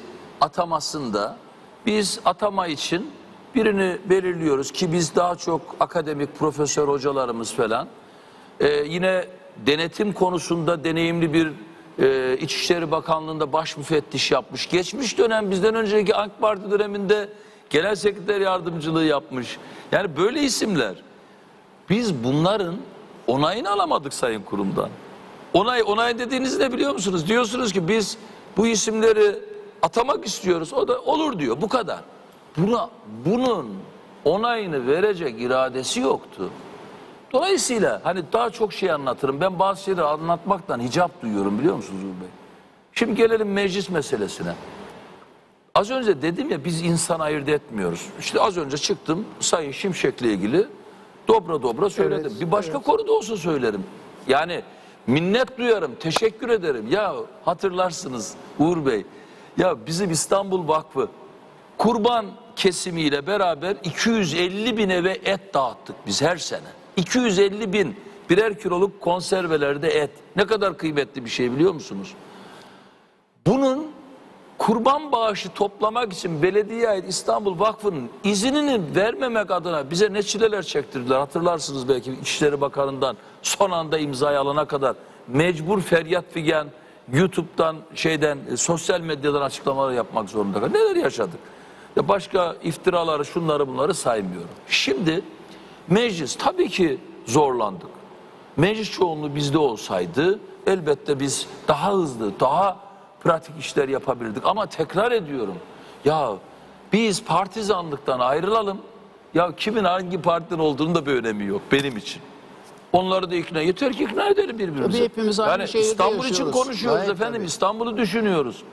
atamasında biz atama için birini belirliyoruz ki biz daha çok akademik profesör hocalarımız falan. Ee, yine denetim konusunda deneyimli bir e, İçişleri Bakanlığı'nda baş müfettiş yapmış. Geçmiş dönem bizden önceki AK Parti döneminde genel sekreter yardımcılığı yapmış. Yani böyle isimler. Biz bunların onayını alamadık Sayın Kurum'dan. Onay, onay dediğiniz ne biliyor musunuz? Diyorsunuz ki biz bu isimleri atamak istiyoruz. O da olur diyor. Bu kadar. Buna, bunun onayını verecek iradesi yoktu. Dolayısıyla hani daha çok şey anlatırım. Ben bazı şeyleri anlatmaktan hicap duyuyorum biliyor musunuz Uğur Bey? Şimdi gelelim meclis meselesine. Az önce dedim ya biz insan ayırt etmiyoruz. İşte az önce çıktım Sayın Şimşek'le ilgili dobra dobra söyledim. Evet, bir başka evet. konuda olsa söylerim. Yani minnet duyarım, teşekkür ederim. Ya hatırlarsınız Uğur Bey, ya bizim İstanbul Vakfı kurban kesimiyle beraber iki yüz elli bin eve et dağıttık biz her sene. iki yüz elli bin birer kiloluk konservelerde et. Ne kadar kıymetli bir şey biliyor musunuz? Bunun kurban bağışı toplamak için belediyeye ait İstanbul Vakfı'nın iznini vermemek adına bize ne çileler çektirdiler. Hatırlarsınız belki İçişleri Bakanı'ndan son anda imzayı alana kadar mecbur feryat figan YouTube'dan şeyden sosyal medyadan açıklamalar yapmak zorunda kaldık. Neler yaşadık? Ya başka iftiraları şunları bunları saymıyorum. Şimdi meclis tabii ki zorlandık. Meclis çoğunluğu bizde olsaydı elbette biz daha hızlı, daha pratik işler yapabilirdik. Ama tekrar ediyorum. Ya biz partizanlıktan ayrılalım. Ya kimin hangi partiden olduğunu da bir önemi yok benim için. Onları da ikna, yeter ki ikna edelim birbirimize. Tabii hepimiz aynı yani şehirde İstanbul için yaşıyoruz. konuşuyoruz Gayet efendim. tabii. İstanbul'u düşünüyoruz.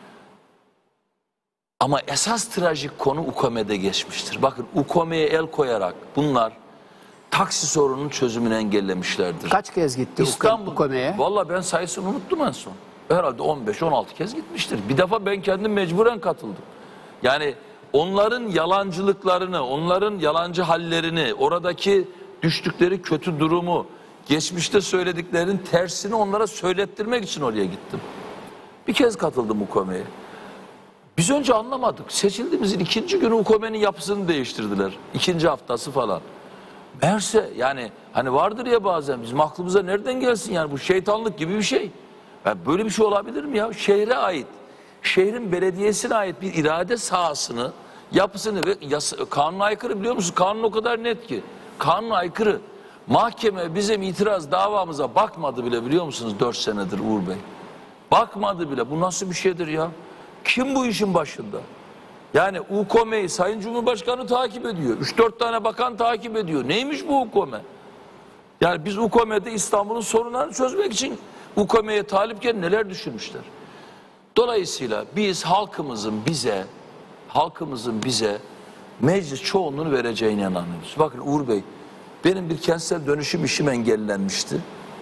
Ama esas trajik konu UKOME'de geçmiştir. Bakın UKOME'ye el koyarak bunlar taksi sorununun çözümünü engellemişlerdir. Kaç kez gitti İstanbul UKOME'ye? Valla ben sayısını unuttum en son. Herhalde on beş on altı kez gitmiştir. Bir defa ben kendim mecburen katıldım. Yani onların yalancılıklarını, onların yalancı hallerini, oradaki düştükleri kötü durumu, geçmişte söylediklerinin tersini onlara söylettirmek için oraya gittim. Bir kez katıldım UKOME'ye. Biz önce anlamadık. Seçildiğimizin ikinci günü UKOME'nin yapısını değiştirdiler. İkinci haftası falan. Meğerse yani hani vardır ya bazen bizim aklımıza nereden gelsin yani bu şeytanlık gibi bir şey. Yani böyle bir şey olabilir mi ya? Şehre ait, şehrin belediyesine ait bir irade sahasını, yapısını ve yasa, kanuna aykırı biliyor musunuz? Kanun o kadar net ki. Kanuna aykırı. Mahkeme bizim itiraz davamıza bakmadı bile biliyor musunuz dört senedir Uğur Bey. Bakmadı bile. Bu nasıl bir şeydir ya? Kim bu işin başında? Yani UKOME'yi Sayın Cumhurbaşkanı takip ediyor. üç dört tane bakan takip ediyor. Neymiş bu UKOME? Yani biz UKOME'de İstanbul'un sorunlarını çözmek için UKOME'ye talipken neler düşünmüşler? Dolayısıyla biz halkımızın bize, halkımızın bize meclis çoğunluğunu vereceğine inanıyoruz. Bakın Uğur Bey, benim bir kentsel dönüşüm işim engellenmişti.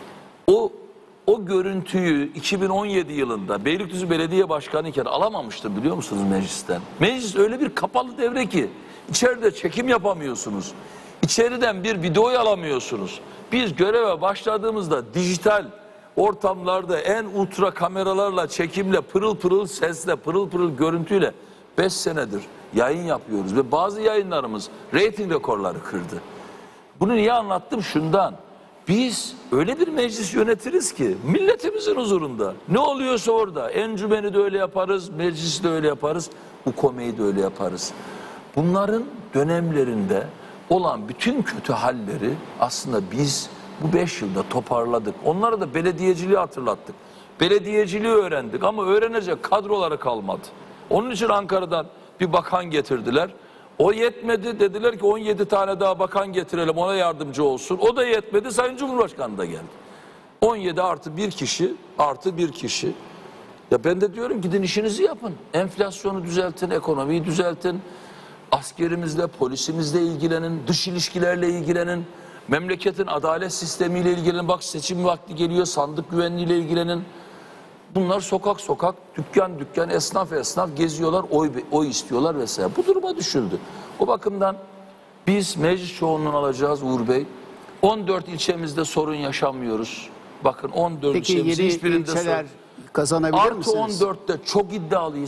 O o görüntüyü iki bin on yedi yılında Beylikdüzü Belediye Başkanı iken alamamıştım biliyor musunuz meclisten? Meclis öyle bir kapalı devre ki içeride çekim yapamıyorsunuz. İçeriden bir videoyu alamıyorsunuz. Biz göreve başladığımızda dijital ortamlarda en ultra kameralarla, çekimle, pırıl pırıl sesle, pırıl pırıl görüntüyle beş senedir yayın yapıyoruz. Ve bazı yayınlarımız reyting rekorları kırdı. Bunu niye anlattım? Şundan. Biz öyle bir meclis yönetiriz ki milletimizin huzurunda ne oluyorsa orada encümeni de öyle yaparız, meclisi de öyle yaparız, UKOME'yi de öyle yaparız. Bunların dönemlerinde olan bütün kötü halleri aslında biz bu beş yılda toparladık. Onlara da belediyeciliği hatırlattık. Belediyeciliği öğrendik ama öğrenecek kadroları kalmadı. Onun için Ankara'dan bir bakan getirdiler. O yetmedi, dediler ki on yedi tane daha bakan getirelim ona yardımcı olsun. O da yetmedi, Sayın Cumhurbaşkanı da geldi. on yedi artı bir kişi, artı bir kişi. Ya ben de diyorum gidin işinizi yapın. Enflasyonu düzeltin, ekonomiyi düzeltin. Askerimizle, polisimizle ilgilenin, dış ilişkilerle ilgilenin. Memleketin adalet sistemiyle ilgilenin. Bak seçim vakti geliyor, sandık güvenliğiyle ilgilenin. Bunlar sokak sokak, dükkan dükkan, esnaf esnaf geziyorlar, oy, oy istiyorlar vesaire. Bu duruma düşüldü. O bakımdan biz meclis çoğunluğunu alacağız Uğur Bey. on dört ilçemizde sorun yaşamıyoruz. Bakın on dört Peki ilçemizde yeni hiçbirinde ilçeler sorun. kazanabilir Artı misiniz? on dörtte çok iddialıyız.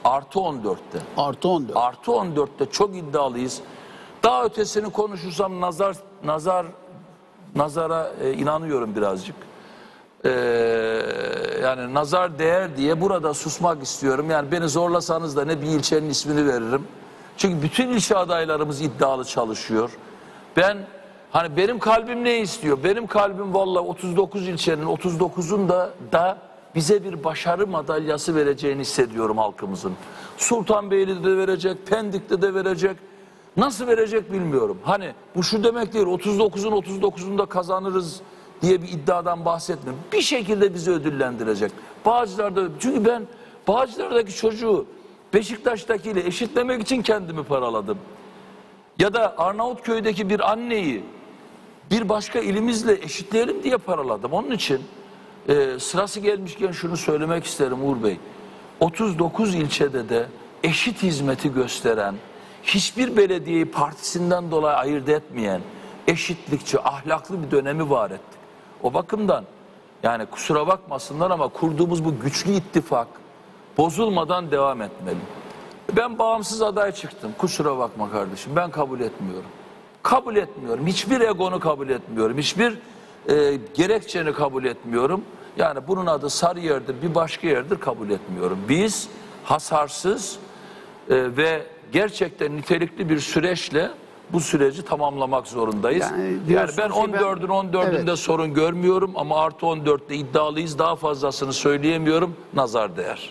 Artı on dörtte. Artı on dört. Artı on dörtte çok iddialıyız. Daha ötesini konuşursam nazar nazar nazara e, inanıyorum birazcık. Ee, yani nazar değer diye burada susmak istiyorum. Yani beni zorlasanız da ne bir ilçenin ismini veririm. Çünkü bütün ilçe adaylarımız iddialı çalışıyor. Ben hani benim kalbim ne istiyor? Benim kalbim vallahi otuz dokuz ilçenin otuz dokuzun da da bize bir başarı madalyası vereceğini hissediyorum halkımızın. Sultanbeyli'de de verecek, Pendik'te de verecek. Nasıl verecek bilmiyorum. Hani bu şu demek değil, otuz dokuzun otuz dokuzunda kazanırız diye bir iddiadan bahsetmiyorum. Bir şekilde bizi ödüllendirecek. Bağcılar'da, çünkü ben Bağcılar'daki çocuğu Beşiktaş'takiyle eşitlemek için kendimi paraladım. Ya da Arnavutköy'deki bir anneyi bir başka ilimizle eşitleyelim diye paraladım. Onun için e, sırası gelmişken şunu söylemek isterim Uğur Bey. otuz dokuz ilçede de eşit hizmeti gösteren, hiçbir belediyeyi partisinden dolayı ayırt etmeyen, eşitlikçi, ahlaklı bir dönemi var ettik. O bakımdan yani kusura bakmasınlar ama kurduğumuz bu güçlü ittifak bozulmadan devam etmeli. Ben bağımsız aday çıktım. Kusura bakma kardeşim, ben kabul etmiyorum. Kabul etmiyorum. Hiçbir egonu kabul etmiyorum. Hiçbir e, gerekçeni kabul etmiyorum. Yani bunun adı Sarıyer'dir, bir başka yerdir, kabul etmiyorum. Biz hasarsız e, ve gerçekten nitelikli bir süreçle bu süreci tamamlamak zorundayız. Yani, yani ben on dördün on dördünde evet, sorun görmüyorum ama artı on dörtte iddialıyız. Daha fazlasını söyleyemiyorum. Nazar değer.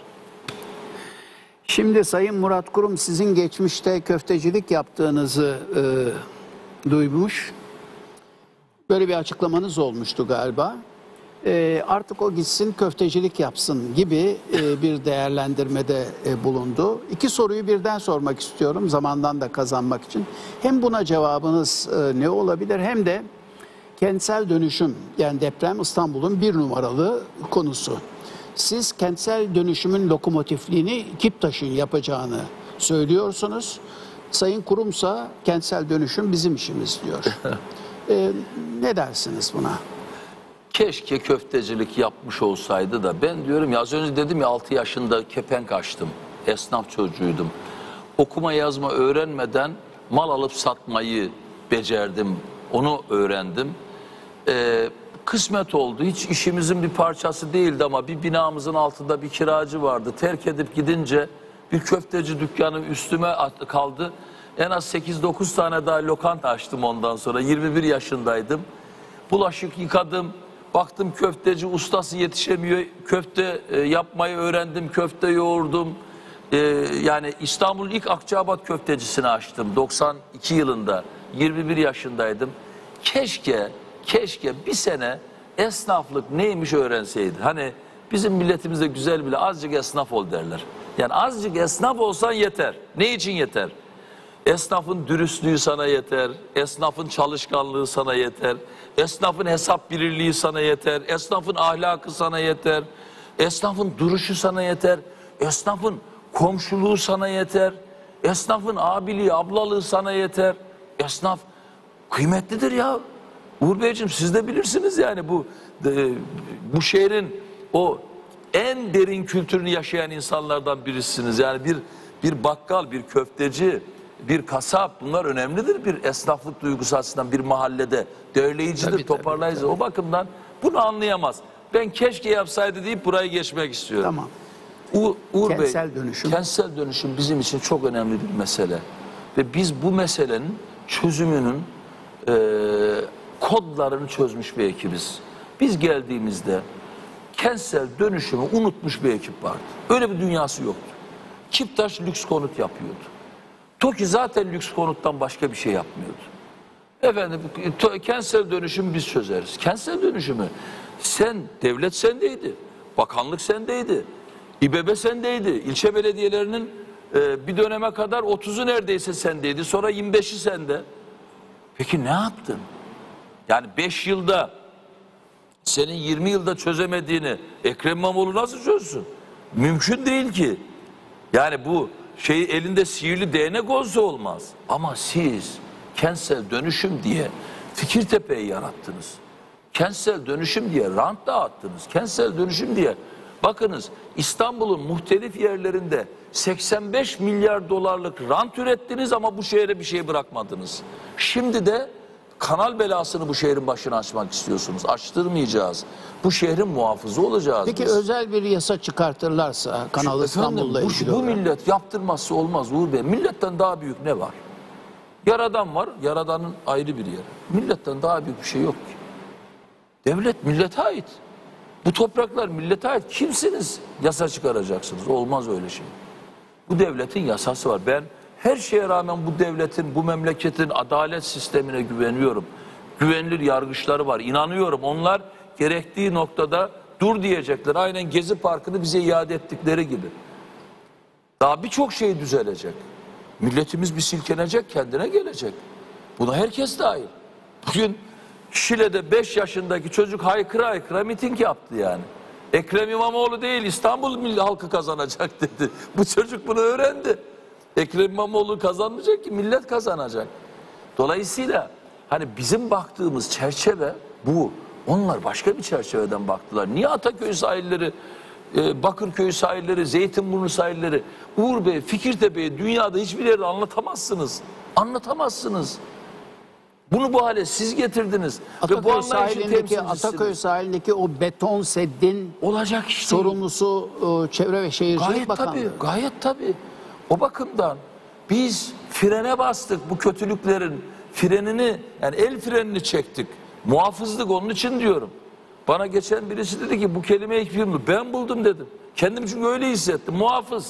Şimdi Sayın Murat Kurum, sizin geçmişte köftecilik yaptığınızı e, duymuş. Böyle bir açıklamanız olmuştu galiba. E, artık o gitsin köftecilik yapsın gibi e, bir değerlendirmede e, bulundu. İki soruyu birden sormak istiyorum zamandan da kazanmak için. Hem buna cevabınız e, ne olabilir hem de kentsel dönüşüm, yani deprem İstanbul'un bir numaralı konusu. Siz kentsel dönüşümün lokomotifliğini Kiptaş'ın yapacağını söylüyorsunuz. Sayın Kurumsa kentsel dönüşüm bizim işimiz diyor. e, ne dersiniz buna? Keşke köftecilik yapmış olsaydı da ben diyorum ya, az önce dedim ya, altı yaşında kepenk açtım. Esnaf çocuğuydum. Okuma yazma öğrenmeden mal alıp satmayı becerdim. Onu öğrendim. Ee, kısmet oldu. Hiç işimizin bir parçası değildi ama bir binamızın altında bir kiracı vardı. Terk edip gidince bir köfteci dükkanı üstüme kaldı. En az sekiz dokuz tane daha lokanta açtım ondan sonra. yirmi bir yaşındaydım. Bulaşık yıkadım. Baktım köfteci ustası yetişemiyor. Köfte e, yapmayı öğrendim. Köfte yoğurdum. E, yani İstanbul'un ilk Akçaabat köftecisini açtım doksan iki yılında. yirmi bir yaşındaydım. Keşke, keşke bir sene esnaflık neymiş öğrenseydi. Hani bizim milletimizde güzel bile azıcık esnaf ol derler. Yani azıcık esnaf olsan yeter. Ne için yeter? Esnafın dürüstlüğü sana yeter, esnafın çalışkanlığı sana yeter, esnafın hesap bilirliği sana yeter, esnafın ahlakı sana yeter, esnafın duruşu sana yeter, esnafın komşuluğu sana yeter, esnafın abiliği, ablalığı sana yeter. Esnaf kıymetlidir ya. Uğur Beyciğim, siz de bilirsiniz yani bu e, bu şehrin o en derin kültürünü yaşayan insanlardan birisiniz. Yani bir bir bakkal, bir köfteci, bir kasap, bunlar önemlidir bir esnaflık duygusu açısından bir mahallede. Derleyicidir, tabii, toparlayıcı. Tabii, tabii. O bakımdan bunu anlayamaz. Ben keşke yapsaydı deyip burayı geçmek istiyorum. Tamam. U Uğur kentsel Bey, dönüşüm. Kentsel dönüşüm bizim için çok önemli bir mesele. Ve biz bu meselenin çözümünün e, kodlarını çözmüş bir ekibiz. Biz geldiğimizde kentsel dönüşümü unutmuş bir ekip vardı. Öyle bir dünyası yoktu. Kiptaş lüks konut yapıyordu. TOKİ zaten lüks konuttan başka bir şey yapmıyordu. Efendim kentsel dönüşümü biz çözeriz. Kentsel dönüşümü sen, devlet sendeydi, bakanlık sendeydi, İBB sendeydi, ilçe belediyelerinin e, bir döneme kadar otuzu neredeyse sendeydi, sonra yirmi beşi sende. Peki ne yaptın? Yani beş yılda senin yirmi yılda çözemediğini Ekrem İmamoğlu nasıl çözsün? Mümkün değil ki. Yani bu şeyi elinde sihirli değnek olsa olmaz. Ama siz kentsel dönüşüm diye Fikirtepe'yi yarattınız. Kentsel dönüşüm diye rant dağıttınız. Kentsel dönüşüm diye Bakınız İstanbul'un muhtelif yerlerinde seksen beş milyar dolarlık rant ürettiniz ama bu şehre bir şey bırakmadınız. Şimdi de kanal belasını bu şehrin başına açmak istiyorsunuz. Açtırmayacağız. Bu şehrin muhafızı olacağız Peki biz. özel bir yasa çıkartırlarsa Kanal İstanbul'la bu, ilgili bu olarak. millet yaptırmazsa olmaz Uğur Bey. Milletten daha büyük ne var? Yaradan var. Yaradanın ayrı bir yeri. Milletten daha büyük bir şey yok ki. Devlet millete ait. Bu topraklar millete ait. Kimsiniz? Yasa çıkaracaksınız. Olmaz öyle şey. Bu devletin yasası var. Ben her şeye rağmen bu devletin, bu memleketin adalet sistemine güveniyorum. Güvenilir yargıçları var. İnanıyorum. Onlar gerektiği noktada dur diyecekler. Aynen Gezi Parkı'nı bize iade ettikleri gibi. Daha birçok şey düzelecek. Milletimiz bir silkelecek, kendine gelecek. Buna herkes dahil. Bugün Şile'de beş yaşındaki çocuk haykıra haykıra miting yaptı yani. Ekrem İmamoğlu değil, İstanbul halkı kazanacak dedi. Bu çocuk bunu öğrendi. Ekrem İmamoğlu kazanmayacak ki, millet kazanacak. Dolayısıyla hani bizim baktığımız çerçeve bu. Onlar başka bir çerçeveden baktılar. Niye Ataköy sahilleri, e, Bakırköy sahilleri, Zeytinburnu sahilleri, Uğur Bey, Fikirtepe'yi dünyada hiçbir yerde anlatamazsınız. Anlatamazsınız. Bunu bu hale siz getirdiniz. Ataköy Ve bu sahilindeki, Ataköy sahilindeki o beton seddin olacak işte. sorumlusu e, Çevre ve Şehircilik Gayet Bakanlığı. tabii, gayet tabii. O bakımdan biz frene bastık, bu kötülüklerin frenini, yani el frenini çektik. Muhafızlık onun için diyorum. Bana geçen birisi dedi ki bu kelimeyi ilk bilmiyorum. Ben buldum dedim. Kendim çünkü öyle hissettim. Muhafız.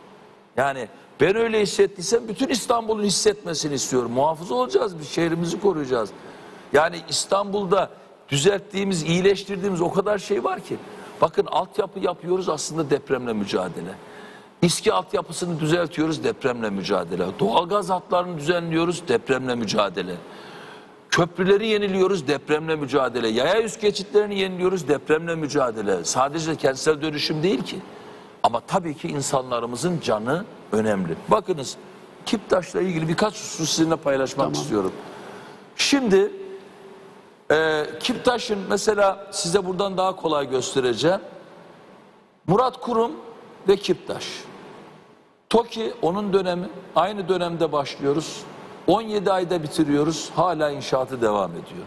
Yani ben öyle hissettiysem bütün İstanbul'un hissetmesini istiyorum. Muhafız olacağız, biz şehrimizi koruyacağız. Yani İstanbul'da düzelttiğimiz, iyileştirdiğimiz o kadar şey var ki. Bakın altyapı yapıyoruz, aslında depremle mücadele. İSKİ altyapısını düzeltiyoruz, depremle mücadele. Doğalgaz hatlarını düzenliyoruz, depremle mücadele. Köprüleri yeniliyoruz, depremle mücadele. Yaya üst geçitlerini yeniliyoruz, depremle mücadele. Sadece kentsel dönüşüm değil ki. Ama tabii ki insanlarımızın canı önemli. Bakınız, Kiptaş'la ilgili birkaç husus sizinle paylaşmak tamam. istiyorum. Şimdi e, Kiptaş'ın mesela size buradan daha kolay göstereceğim. Murat Kurum ve Kiptaş. TOKİ onun dönemi, aynı dönemde başlıyoruz. on yedi ayda bitiriyoruz, hala inşaatı devam ediyor.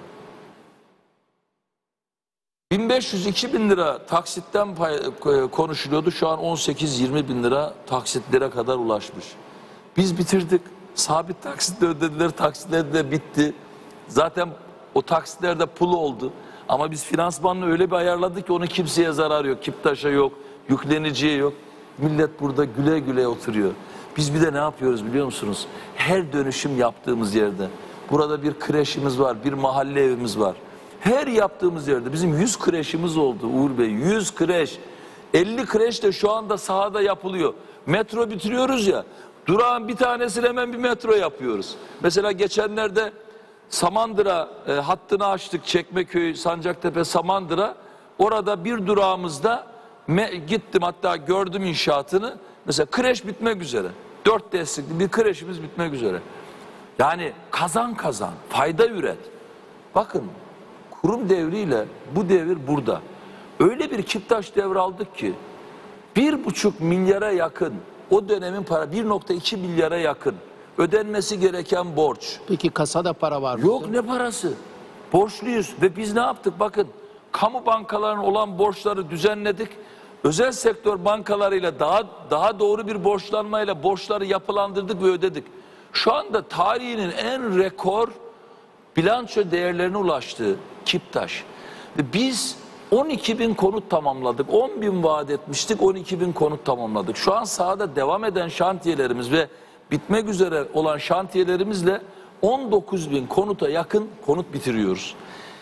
bin beş yüz iki bin lira taksitten pay, konuşuluyordu, şu an on sekiz yirmi bin lira taksitlere kadar ulaşmış. Biz bitirdik, sabit taksitle ödediler, taksitler de bitti. Zaten o taksitlerde pul oldu. Ama biz finansmanını öyle bir ayarladık ki onu kimseye zarar yok, Kiptaş'a yok, yükleniciye yok. Millet burada güle güle oturuyor. Biz bir de ne yapıyoruz biliyor musunuz? Her dönüşüm yaptığımız yerde, burada bir kreşimiz var, bir mahalle evimiz var. Her yaptığımız yerde bizim yüz kreşimiz oldu Uğur Bey, yüz kreş. elli kreş de şu anda sahada yapılıyor. Metro bitiriyoruz ya, durağın bir tanesini hemen bir metro yapıyoruz. Mesela geçenlerde Samandıra e, hattını açtık, Çekmeköy, Sancaktepe, Samandıra. Orada bir durağımızda me, gittim, hatta gördüm inşaatını. Mesela kreş bitmek üzere. Dört destekli bir kreşimiz bitmek üzere. Yani kazan kazan, fayda üret. Bakın, kurum devriyle bu devir burada. Öyle bir Kiptaş devraldık ki bir buçuk milyara yakın, o dönemin para bir nokta iki milyara yakın ödenmesi gereken borç. Peki kasada para var mı? Yok, ne parası? Borçluyuz ve biz ne yaptık? Bakın, kamu bankalarının olan borçları düzenledik. Özel sektör bankalarıyla daha daha doğru bir borçlanmayla borçları yapılandırdık ve ödedik. Şu anda tarihinin en rekor bilanço değerlerine ulaştığı Kiptaş. Ve biz on iki bin konut tamamladık. on bin vaat etmiştik, on iki bin konut tamamladık. Şu an sahada devam eden şantiyelerimiz ve bitmek üzere olan şantiyelerimizle on dokuz bin konuta yakın konut bitiriyoruz.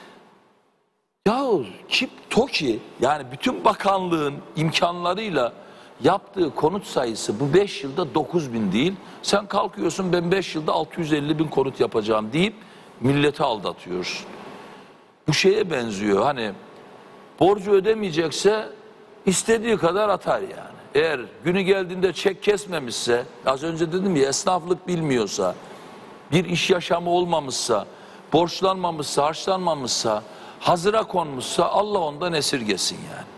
Yahu Kip TOKİ, yani bütün bakanlığın imkanlarıyla yaptığı konut sayısı bu beş yılda dokuz bin değil. Sen kalkıyorsun, ben beş yılda altı yüz elli bin konut yapacağım deyip milleti aldatıyoruz. Bu şeye benziyor, hani borcu ödemeyecekse istediği kadar atar yani. Eğer günü geldiğinde çek kesmemişse, az önce dedim ya, esnaflık bilmiyorsa, bir iş yaşamı olmamışsa, borçlanmamışsa, harçlanmamışsa, hazıra konmuşsa Allah ondan esirgesin yani.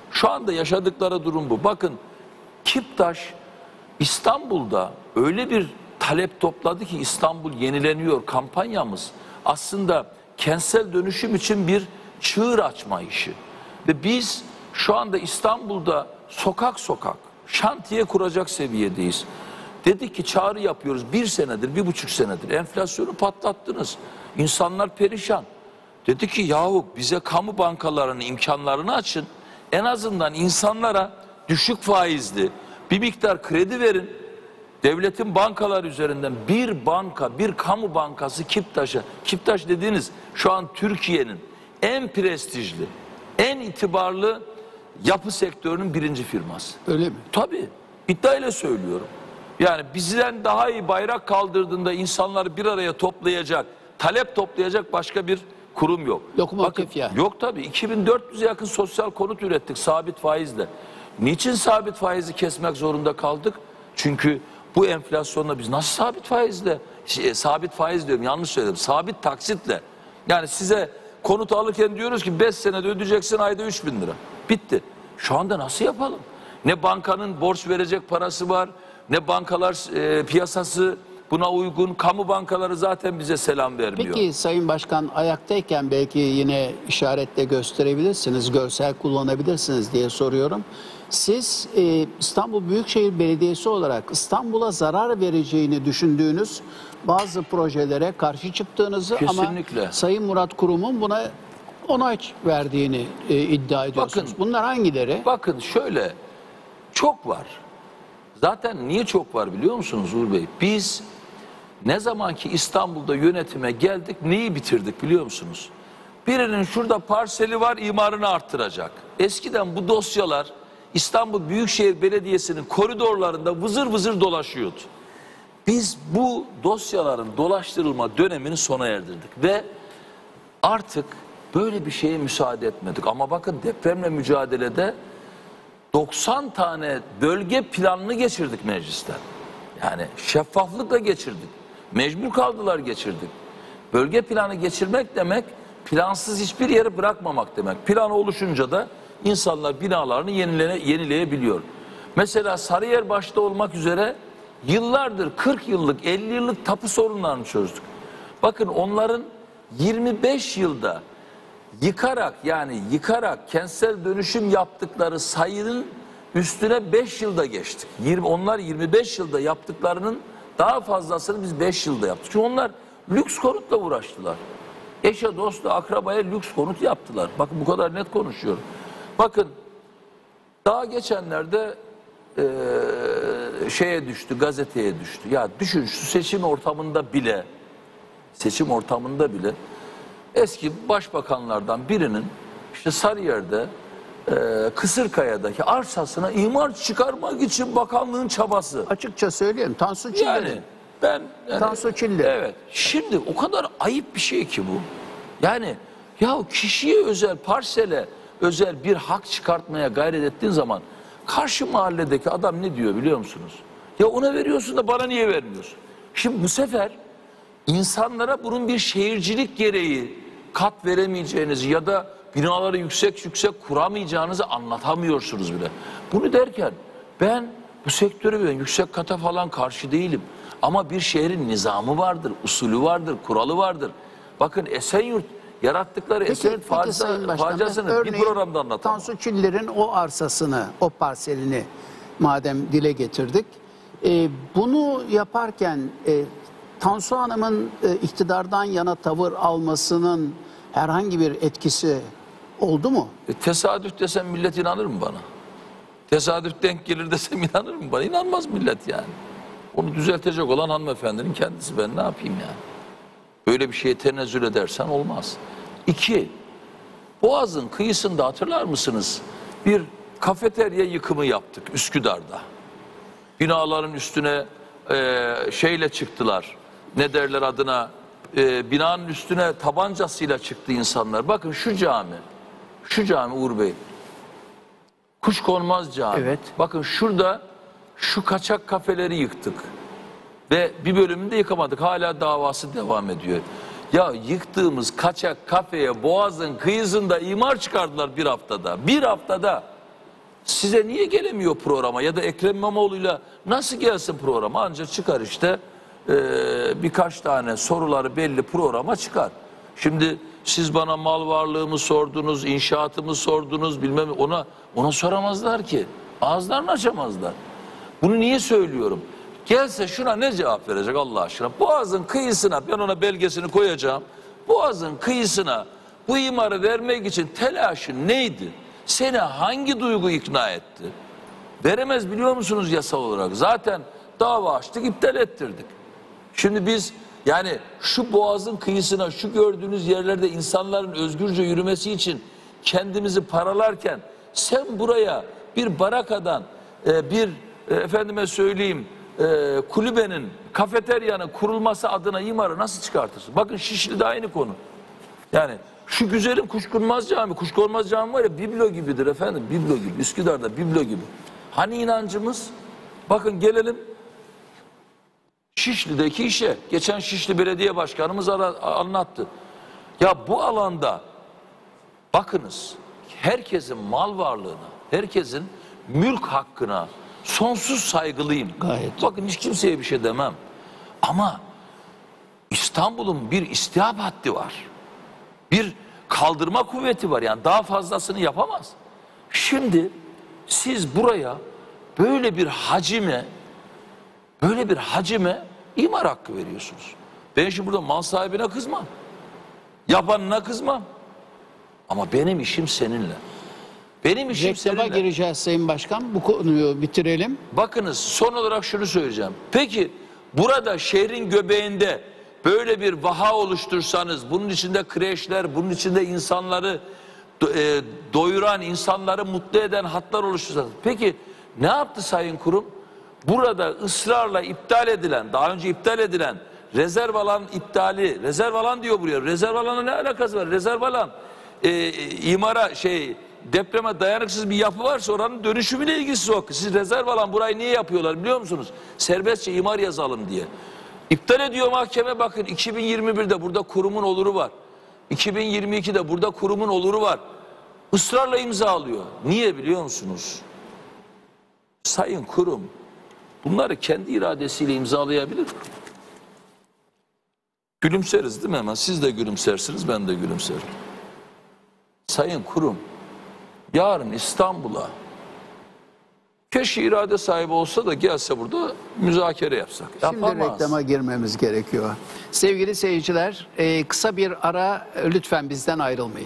Şu anda yaşadıkları durum bu. Bakın Kiptaş İstanbul'da öyle bir talep topladı ki İstanbul yenileniyor kampanyamız aslında kentsel dönüşüm için bir çığır açma işi. Ve biz şu anda İstanbul'da sokak sokak şantiye kuracak seviyedeyiz. Dedik ki çağrı yapıyoruz bir senedir, bir buçuk senedir enflasyonu patlattınız. İnsanlar perişan. Dedi ki yahu bize kamu bankalarının imkanlarını açın. En azından insanlara düşük faizli bir miktar kredi verin. Devletin bankalar üzerinden bir banka, bir kamu bankası Kiptaş'a. Kiptaş dediğiniz şu an Türkiye'nin en prestijli, en itibarlı yapı sektörünün birinci firması. Öyle mi? Tabii. İddiayla söylüyorum. Yani bizden daha iyi bayrak kaldırdığında insanları bir araya toplayacak, talep toplayacak başka bir kurum yok. Lokomotif yani. Yok tabii. iki bin dört yüze yakın sosyal konut ürettik sabit faizle. Niçin sabit faizi kesmek zorunda kaldık? Çünkü bu enflasyonla biz nasıl sabit faizle, şey, sabit faiz diyorum yanlış söyledim, sabit taksitle. Yani size konut alırken diyoruz ki beş senede ödeyeceksin ayda üç bin lira. Bitti. Şu anda nasıl yapalım? Ne bankanın borç verecek parası var, ne bankalar e, piyasası buna uygun. Kamu bankaları zaten bize selam vermiyor. Peki Sayın Başkan ayaktayken belki yine işaretle gösterebilirsiniz, görsel kullanabilirsiniz diye soruyorum. Siz e, İstanbul Büyükşehir Belediyesi olarak İstanbul'a zarar vereceğini düşündüğünüz bazı projelere karşı çıktığınızı Kesinlikle. ama Sayın Murat Kurum'un buna onay verdiğini e, iddia ediyorsunuz. Bakın, bunlar hangileri? Bakın şöyle çok var. Zaten niye çok var biliyor musunuz Uğur Bey? Biz ne zaman ki İstanbul'da yönetime geldik neyi bitirdik biliyor musunuz? Birinin şurada parseli var imarını arttıracak. Eskiden bu dosyalar İstanbul Büyükşehir Belediyesi'nin koridorlarında vızır vızır dolaşıyordu. Biz bu dosyaların dolaştırılma dönemini sona erdirdik ve artık böyle bir şeye müsaade etmedik. Ama bakın depremle mücadelede doksan tane bölge planını geçirdik meclisten. Yani şeffaflıkla geçirdik. Mecbur kaldılar geçirdik. Bölge planı geçirmek demek plansız hiçbir yeri bırakmamak demek. Plan oluşunca da insanlar binalarını yenilene, yenileyebiliyor. Mesela Sarıyer başta olmak üzere yıllardır kırk yıllık elli yıllık tapu sorunlarını çözdük. Bakın onların yirmi beş yılda yıkarak yani yıkarak kentsel dönüşüm yaptıkları sayının üstüne beş yılda geçtik. yirmi, onlar yirmi beş yılda yaptıklarının daha fazlasını biz beş yılda yaptık. Çünkü onlar lüks konutla uğraştılar. Eşe, dosta, akrabaya lüks konut yaptılar. Bakın bu kadar net konuşuyorum. Bakın daha geçenlerde e, şeye düştü, gazeteye düştü. Ya düşün şu seçim ortamında bile seçim ortamında bile eski başbakanlardan birinin işte Sarıyer'de e, Kısırkaya'daki arsasına imar çıkarmak için bakanlığın çabası. Açıkça söyleyeyim Tansu Çiller. Yani ben yani, Tansu Çiller. Evet. Şimdi o kadar ayıp bir şey ki bu. Yani ya kişiye özel parsele özel bir hak çıkartmaya gayret ettiğin zaman karşı mahalledeki adam ne diyor biliyor musunuz? Ya ona veriyorsun da bana niye vermiyorsun? Şimdi bu sefer insanlara bunun bir şehircilik gereği kat veremeyeceğinizi ya da binaları yüksek yüksek kuramayacağınızı anlatamıyorsunuz bile. Bunu derken ben bu sektöre ben yüksek kata falan karşı değilim. Ama bir şehrin nizamı vardır, usulü vardır, kuralı vardır. Bakın Esenyurt yarattıkları Peki, Esenyurt peki Sayın Başkan, faciasını bir programda anlatamam. Tansu Çiller'in o arsasını, o parselini madem dile getirdik. E, bunu yaparken e, Tansu Hanım'ın e, iktidardan yana tavır almasının herhangi bir etkisi oldu mu? E, tesadüf desem millet inanır mı bana? Tesadüf denk gelir desem inanır mı bana? İnanmaz millet yani. Onu düzeltecek olan hanımefendinin kendisi, ben ne yapayım yani? Böyle bir şeye tenezzül edersen olmaz. İki, Boğaz'ın kıyısında hatırlar mısınız? Bir kafeterya yıkımı yaptık Üsküdar'da. Binaların üstüne e, şeyle çıktılar. Ne derler adına? E, binanın üstüne tabancasıyla çıktı insanlar. Bakın şu cami, şu cami Uğur Bey. Kuşkonmaz Cami. Evet. Bakın şurada şu kaçak kafeleri yıktık. Ve bir bölümünde yıkamadık. Hala davası devam ediyor. Ya yıktığımız kaçak kafeye Boğaz'ın kıyısında imar çıkardılar bir haftada. Bir haftada. size niye gelemiyor programa ya da Ekrem İmamoğlu'yla nasıl gelsin programa? Ancak çıkar işte e, birkaç tane soruları belli programa çıkar. Şimdi siz bana mal varlığımı sordunuz, inşaatımı sordunuz, bilmem ona ona soramazlar ki. Ağızlarını açamazlar. Bunu niye söylüyorum? Gelse şuna ne cevap verecek Allah aşkına? Boğazın kıyısına, ben ona belgesini koyacağım. Boğazın kıyısına bu imarı vermek için telaşın neydi? Seni hangi duygu ikna etti? Veremez biliyor musunuz yasal olarak? Zaten dava açtık, iptal ettirdik. Şimdi biz yani şu boğazın kıyısına, şu gördüğünüz yerlerde insanların özgürce yürümesi için kendimizi paralarken sen buraya bir barakadan, e, bir e, efendime söyleyeyim e, kulübenin, kafeteryanın kurulması adına imarı nasıl çıkartırsın? Bakın Şişli'de aynı konu. Yani şu güzelim Kuşkonmaz Cami, Kuşkonmaz Cami var ya biblo gibidir efendim, biblo gibi. Üsküdar'da biblo gibi. Hani inancımız? Bakın gelelim Şişli'deki işe. Geçen Şişli Belediye Başkanımız anlattı. Ya bu alanda bakınız herkesin mal varlığına, herkesin mülk hakkına sonsuz saygılıyım. Gayet. Bakın hiç kimseye bir şey demem. Ama İstanbul'un bir istihap haddi var. Bir kaldırma kuvveti var. Yani daha fazlasını yapamaz. Şimdi siz buraya böyle bir hacime böyle bir hacime imar hakkı veriyorsunuz. Ben şimdi burada mal sahibine kızmam. Yapanına kızmam. Ama benim işim seninle. Benim işim Reklama seninle. gireceğiz Sayın Başkan. Bu konuyu bitirelim. Bakınız son olarak şunu söyleyeceğim. Peki burada şehrin göbeğinde böyle bir vaha oluştursanız, bunun içinde kreşler, bunun içinde insanları e, doyuran, insanları mutlu eden hatlar oluştursanız. Peki ne yaptı Sayın Kurum? Burada ısrarla iptal edilen, daha önce iptal edilen rezerv alan iptali, rezerv alan diyor buraya. Rezerv alanla ne alakası var? Rezerv alan e, imara şey depreme dayanıksız bir yapı varsa oranın dönüşümüyle ilgisi yok. Siz rezerv alan burayı niye yapıyorlar biliyor musunuz? Serbestçe imar yazalım diye. İptal ediyor mahkeme, bakın iki bin yirmi birde burada kurumun oluru var. iki bin yirmi ikide burada kurumun oluru var. Israrla imzalıyor. Niye biliyor musunuz? Sayın Kurum bunları kendi iradesiyle imzalayabilir. Gülümseriz değil mi hemen? Siz de gülümsersiniz, ben de gülümserim. Sayın Kurum yarın İstanbul'a keşke irade sahibi olsa da gelse burada müzakere yapsak. Şimdi Yapamaz. reklama girmemiz gerekiyor. Sevgili seyirciler, e, kısa bir ara, lütfen bizden ayrılmayın.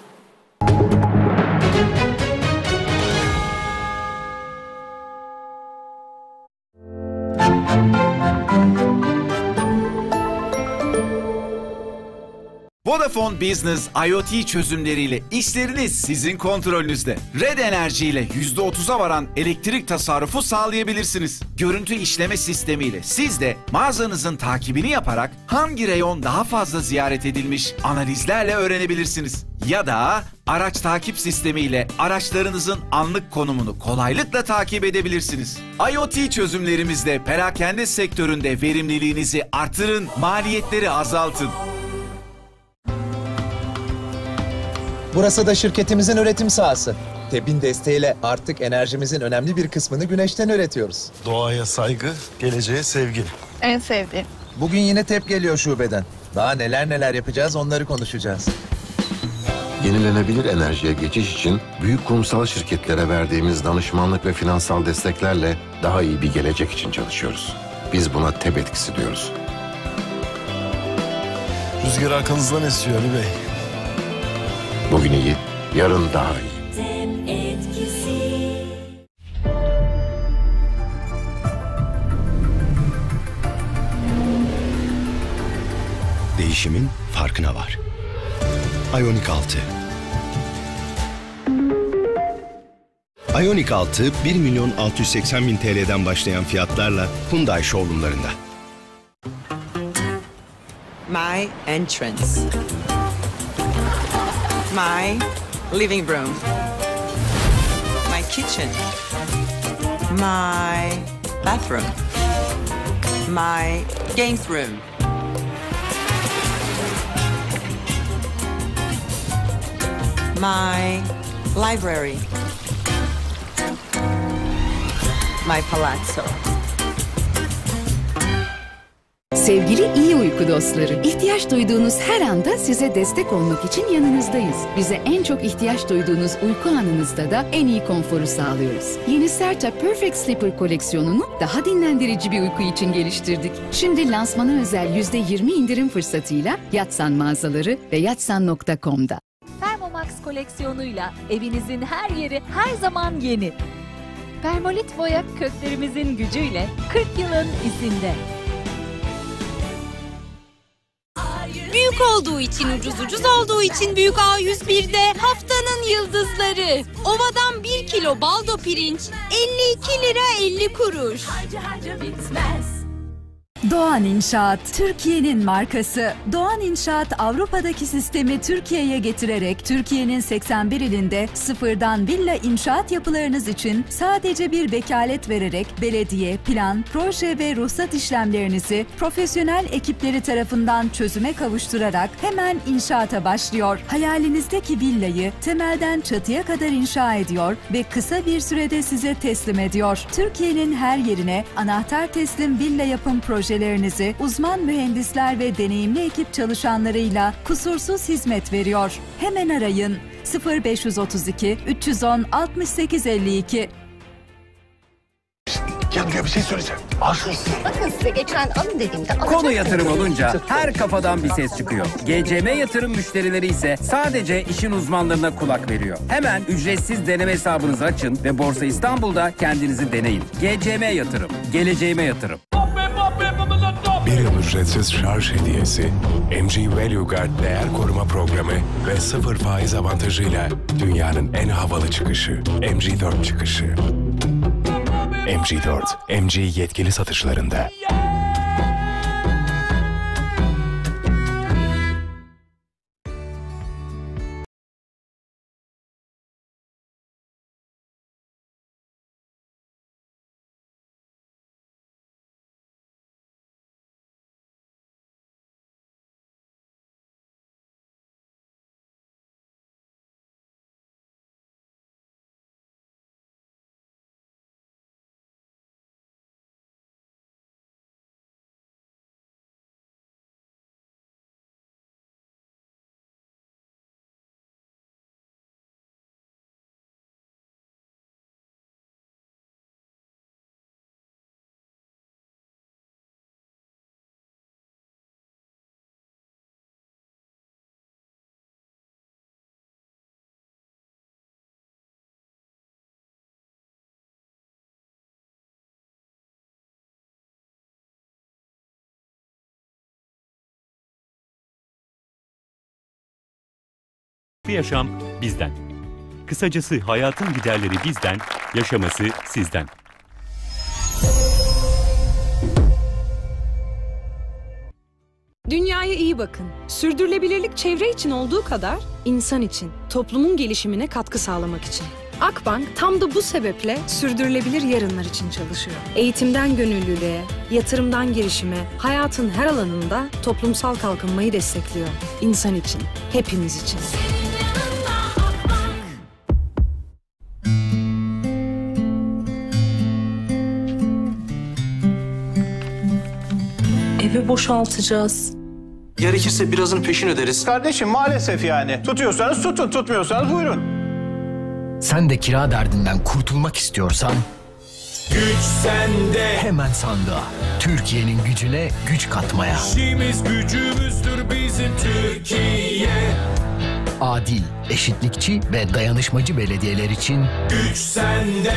Vodafone Business IoT çözümleriyle işleriniz sizin kontrolünüzde. Red Enerji ile yüzde otuza varan elektrik tasarrufu sağlayabilirsiniz. Görüntü işleme sistemiyle siz de mağazanızın takibini yaparak hangi reyon daha fazla ziyaret edilmiş analizlerle öğrenebilirsiniz. Ya da araç takip sistemiyle araçlarınızın anlık konumunu kolaylıkla takip edebilirsiniz. IoT çözümlerimizle perakende sektöründe verimliliğinizi artırın, maliyetleri azaltın. Burası da şirketimizin üretim sahası. T E B'in desteğiyle artık enerjimizin önemli bir kısmını güneşten üretiyoruz. Doğaya saygı, geleceğe sevgi. En sevdiğim. Bugün yine T E B geliyor şubeden. Daha neler neler yapacağız onları konuşacağız. Yenilenebilir enerjiye geçiş için büyük kurumsal şirketlere verdiğimiz danışmanlık ve finansal desteklerle daha iyi bir gelecek için çalışıyoruz. Biz buna T E B etkisi diyoruz. Rüzgar arkanızdan esiyor Ali Bey. Bugün iyi, yarın daha iyi. Değişimin farkına var. Ioniq altı. Ioniq altı bir milyon altı yüz seksen bin T L'den başlayan fiyatlarla Hyundai showroomlarında. My entrance. My living room. My kitchen. My bathroom. My games room. My library. my palazzo. Sevgili iyi uyku dostları, ihtiyaç duyduğunuz her anda size destek olmak için yanınızdayız. Bize en çok ihtiyaç duyduğunuz uyku anınızda da en iyi konforu sağlıyoruz. Yeni Serta Perfect Sleeper koleksiyonunu daha dinlendirici bir uyku için geliştirdik. Şimdi lansmana özel yüzde yirmi indirim fırsatıyla Yatsan mağazaları ve yatsan nokta com'da. Thermomax koleksiyonuyla evinizin her yeri her zaman yeni. Permolit boya köklerimizin gücüyle kırk yılın izinde. Büyük olduğu için ucuz, ucuz olduğu için büyük A yüz bir'de haftanın yıldızları. Ovadan bir kilo baldo pirinç elli iki lira elli kuruş. Doğan İnşaat, Türkiye'nin markası. Doğan İnşaat, Avrupa'daki sistemi Türkiye'ye getirerek Türkiye'nin seksen bir ilinde sıfırdan villa inşaat yapılarınız için sadece bir vekalet vererek belediye, plan, proje ve ruhsat işlemlerinizi profesyonel ekipleri tarafından çözüme kavuşturarak hemen inşaata başlıyor. Hayalinizdeki villayı temelden çatıya kadar inşa ediyor ve kısa bir sürede size teslim ediyor. Türkiye'nin her yerine anahtar teslim villa yapım projesi projelerinizi uzman mühendisler ve deneyimli ekip çalışanlarıyla kusursuz hizmet veriyor. Hemen arayın sıfır beş otuz iki üç yüz on altmış sekiz elli iki. Ya diyor bir şey söyleyeceğim. Al şu hissi. Bakın size geçen alın dediğimde Konu yatırım olunca her kafadan bir ses çıkıyor. G C M yatırım müşterileri ise sadece işin uzmanlarına kulak veriyor. Hemen ücretsiz deneme hesabınızı açın ve Borsa İstanbul'da kendinizi deneyin. G C M yatırım, geleceğime yatırım. Bir yıl ücretsiz şarj hediyesi, M G Value Guard değer koruma programı ve sıfır faiz avantajıyla dünyanın en havalı çıkışı, M G dört çıkışı. M G dört, M G yetkili satışlarında. Yaşam bizden. Kısacası hayatın giderleri bizden, yaşaması sizden. Dünyaya iyi bakın. Sürdürülebilirlik çevre için olduğu kadar insan için, toplumun gelişimine katkı sağlamak için. Akbank tam da bu sebeple sürdürülebilir yarınlar için çalışıyor. Eğitimden gönüllülüğe, yatırımdan girişime, hayatın her alanında toplumsal kalkınmayı destekliyor. İnsan için, hepimiz için. Evi boşaltacağız. Gerekirse birazını peşin öderiz. Kardeşim maalesef yani. Tutuyorsanız tutun, tutmuyorsanız buyurun. Sen de kira derdinden kurtulmak istiyorsan Güç sende. Hemen sandığa. Türkiye'nin gücüne güç katmaya. İşimiz gücümüzdür bizim Türkiye. Adil, eşitlikçi ve dayanışmacı belediyeler için Güç sende.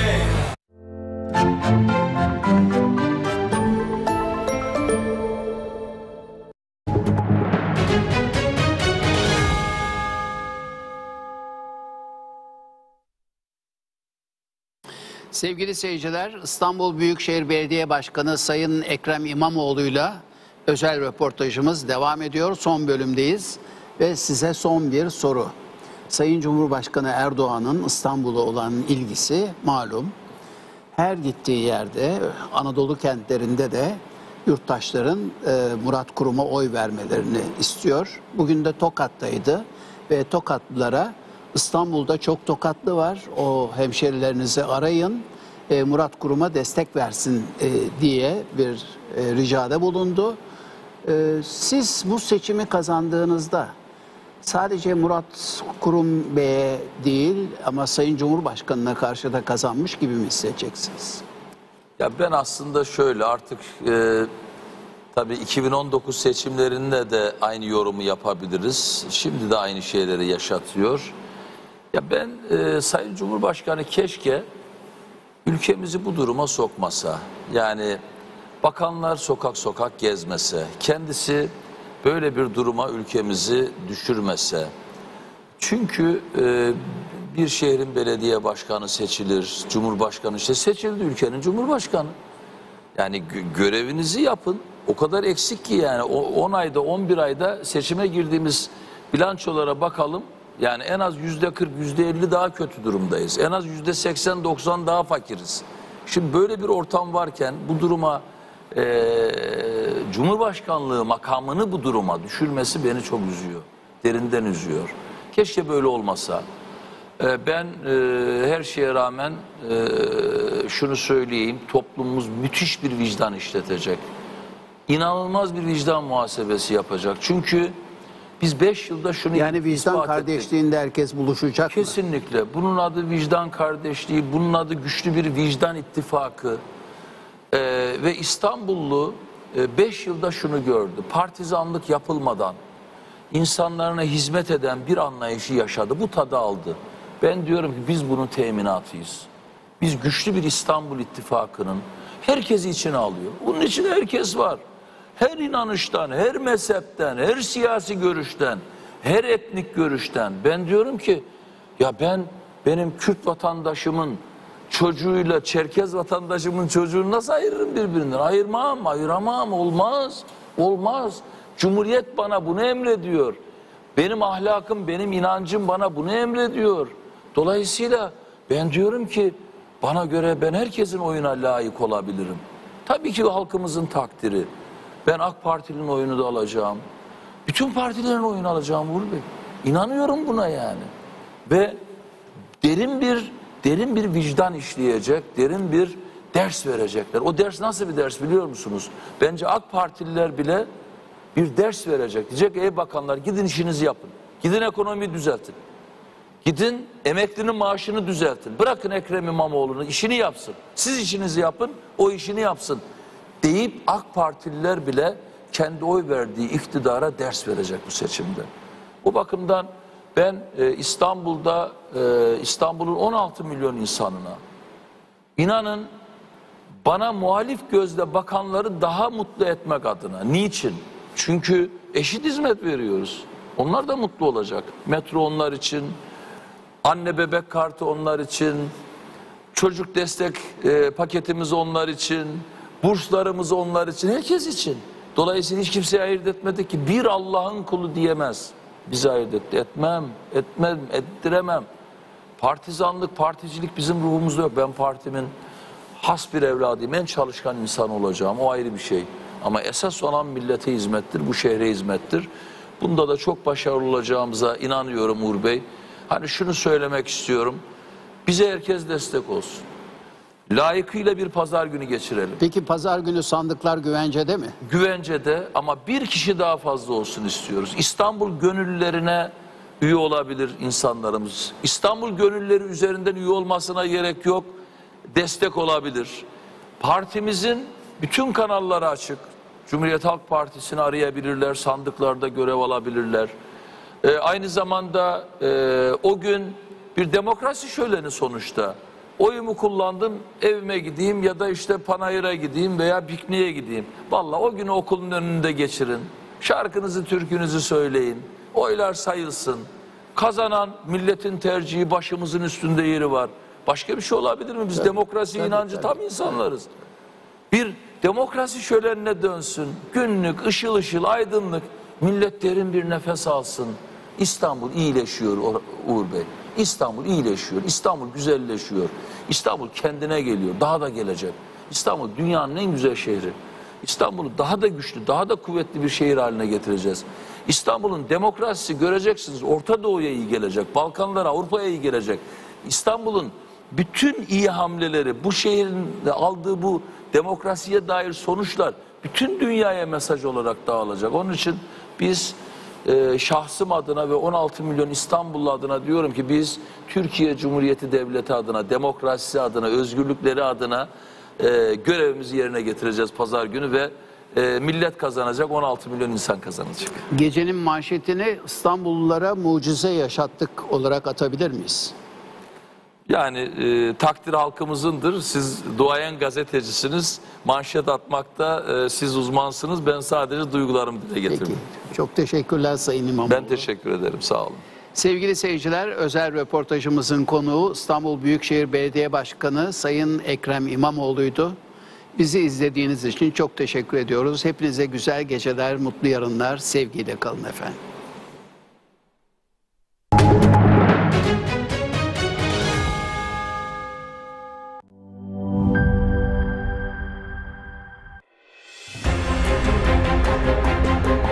Sevgili seyirciler, İstanbul Büyükşehir Belediye Başkanı Sayın Ekrem İmamoğlu'yla özel röportajımız devam ediyor. Son bölümdeyiz ve size son bir soru. Sayın Cumhurbaşkanı Erdoğan'ın İstanbul'a olan ilgisi malum. Her gittiği yerde, Anadolu kentlerinde de yurttaşların e, Murat Kurum'a oy vermelerini istiyor. Bugün de Tokat'taydı ve Tokatlılara İstanbul'da çok Tokatlı var. O hemşerilerinizi arayın e, Murat Kurum'a destek versin e, diye bir e, ricada bulundu. E, siz bu seçimi kazandığınızda sadece Murat Kurum Bey'e değil ama Sayın Cumhurbaşkanı'na karşı da kazanmış gibi mi hissedeceksiniz? Ya ben aslında şöyle artık e, tabii iki bin on dokuz seçimlerinde de aynı yorumu yapabiliriz. Şimdi de aynı şeyleri yaşatıyor. Ya ben e, Sayın Cumhurbaşkanı keşke ülkemizi bu duruma sokmasa. Yani bakanlar sokak sokak gezmese, kendisi böyle bir duruma ülkemizi düşürmese. Çünkü e, bir şehrin belediye başkanı seçilir, cumhurbaşkanı işte seçildi ülkenin cumhurbaşkanı. Yani gö- görevinizi yapın. O kadar eksik ki yani on ayda on bir ayda seçime girdiğimiz bilançolara bakalım. Yani en az yüzde kırk, yüzde elli daha kötü durumdayız. En az yüzde seksen, doksan daha fakiriz. Şimdi böyle bir ortam varken bu duruma e, Cumhurbaşkanlığı makamını bu duruma düşürmesi beni çok üzüyor. Derinden üzüyor. Keşke böyle olmasa. E, ben e, her şeye rağmen e, şunu söyleyeyim. Toplumumuz müthiş bir vicdan işletecek. İnanılmaz bir vicdan muhasebesi yapacak. Çünkü biz beş yılda şunu yani vicdan kardeşliğinde ettik. Herkes buluşacak mı? Kesinlikle. Bunun adı vicdan kardeşliği, bunun adı güçlü bir vicdan ittifakı. Ee, ve İstanbullu beş yılda şunu gördü. Partizanlık yapılmadan insanlarına hizmet eden bir anlayışı yaşadı. Bu tadı aldı. Ben diyorum ki biz bunun teminatıyız. Biz güçlü bir İstanbul ittifakının herkesi içine alıyor. Bunun içinde herkes var. Her inanıştan, her mezhepten, her siyasi görüşten, her etnik görüşten. Ben diyorum ki ya ben benim Kürt vatandaşımın çocuğuyla Çerkez vatandaşımın çocuğunu nasıl ayırırım birbirinden? Ayırmam, ayıramam, olmaz, olmaz. Cumhuriyet bana bunu emrediyor. Benim ahlakım, benim inancım bana bunu emrediyor. Dolayısıyla ben diyorum ki bana göre ben herkesin oyuna layık olabilirim. Tabii ki halkımızın takdiri. Ben AK Parti'nin oyunu da alacağım. Bütün partilerin oyunu alacağım Uğur Bey. İnanıyorum buna yani. Ve derin bir derin bir vicdan işleyecek, derin bir ders verecekler. O ders nasıl bir ders biliyor musunuz? Bence AK Partililer bile bir ders verecek. Diyecek ey bakanlar gidin işinizi yapın. Gidin ekonomiyi düzeltin. Gidin emeklinin maaşını düzeltin. Bırakın Ekrem İmamoğlu'nu işini yapsın. Siz işinizi yapın, o işini yapsın. Deyip AK Partililer bile kendi oy verdiği iktidara ders verecek bu seçimde. O bakımdan ben e, İstanbul'da e, İstanbul'un on altı milyon insanına inanın bana muhalif gözle bakanları daha mutlu etmek adına. Niçin? Çünkü eşit hizmet veriyoruz. Onlar da mutlu olacak. Metro onlar için, anne bebek kartı onlar için, çocuk destek e, paketimiz onlar için, burslarımız onlar için, herkes için. Dolayısıyla hiç kimseye ayırt etmedik ki bir Allah'ın kulu diyemez. Bizi ayırt etti. Etmem, etmem, ettiremem. Partizanlık, particilik bizim ruhumuzda yok. Ben partimin has bir evladıyım. En çalışkan insan olacağım. O ayrı bir şey. Ama esas olan millete hizmettir, bu şehre hizmettir. Bunda da çok başarılı olacağımıza inanıyorum Uğur Bey. Hani şunu söylemek istiyorum. Bize herkes destek olsun. Layıkıyla bir pazar günü geçirelim. Peki pazar günü sandıklar güvencede mi? Güvencede ama bir kişi daha fazla olsun istiyoruz. İstanbul gönüllülerine üye olabilir insanlarımız. İstanbul gönüllüleri üzerinden üye olmasına gerek yok. Destek olabilir. Partimizin bütün kanalları açık. Cumhuriyet Halk Partisi'ni arayabilirler, sandıklarda görev alabilirler. Ee, aynı zamanda e, o gün bir demokrasi şöleni sonuçta. Oyumu kullandım, evime gideyim ya da işte panayıra gideyim veya pikniğe gideyim. Vallahi o günü okulun önünde geçirin. Şarkınızı, türkünüzü söyleyin. Oylar sayılsın. Kazanan milletin tercihi, başımızın üstünde yeri var. Başka bir şey olabilir mi? Biz tabii, demokrasi tabii, inancı tabii. tam insanlarız. Bir demokrasi şölenine dönsün. Günlük, ışıl ışıl, aydınlık. Millet derin bir nefes alsın. İstanbul iyileşiyor Uğur Bey. İstanbul iyileşiyor. İstanbul güzelleşiyor. İstanbul kendine geliyor. Daha da gelecek. İstanbul dünyanın en güzel şehri. İstanbul'u daha da güçlü, daha da kuvvetli bir şehir haline getireceğiz. İstanbul'un demokrasisi göreceksiniz. Orta Doğu'ya iyi gelecek. Balkanlara, Avrupa'ya iyi gelecek. İstanbul'un bütün iyi hamleleri, bu şehrin aldığı bu demokrasiye dair sonuçlar bütün dünyaya mesaj olarak dağılacak. Onun için biz e, şahsım adına ve on altı milyon İstanbullu adına diyorum ki biz Türkiye Cumhuriyeti Devleti adına, demokrasi adına, özgürlükleri adına e, görevimizi yerine getireceğiz pazar günü ve e, millet kazanacak, on altı milyon insan kazanacak. Gecenin manşetini İstanbullulara mucize yaşattık olarak atabilir miyiz? Yani e, takdir halkımızındır. Siz duayen gazetecisiniz. Manşet atmakta e, siz uzmansınız. Ben sadece duygularımı dile getiriyorum. Peki. Çok teşekkürler Sayın İmamoğlu. Ben teşekkür ederim. Sağ olun. Sevgili seyirciler, özel röportajımızın konuğu İstanbul Büyükşehir Belediye Başkanı Sayın Ekrem İmamoğlu'ydu. Bizi izlediğiniz için çok teşekkür ediyoruz. Hepinize güzel geceler, mutlu yarınlar. Sevgiyle kalın efendim.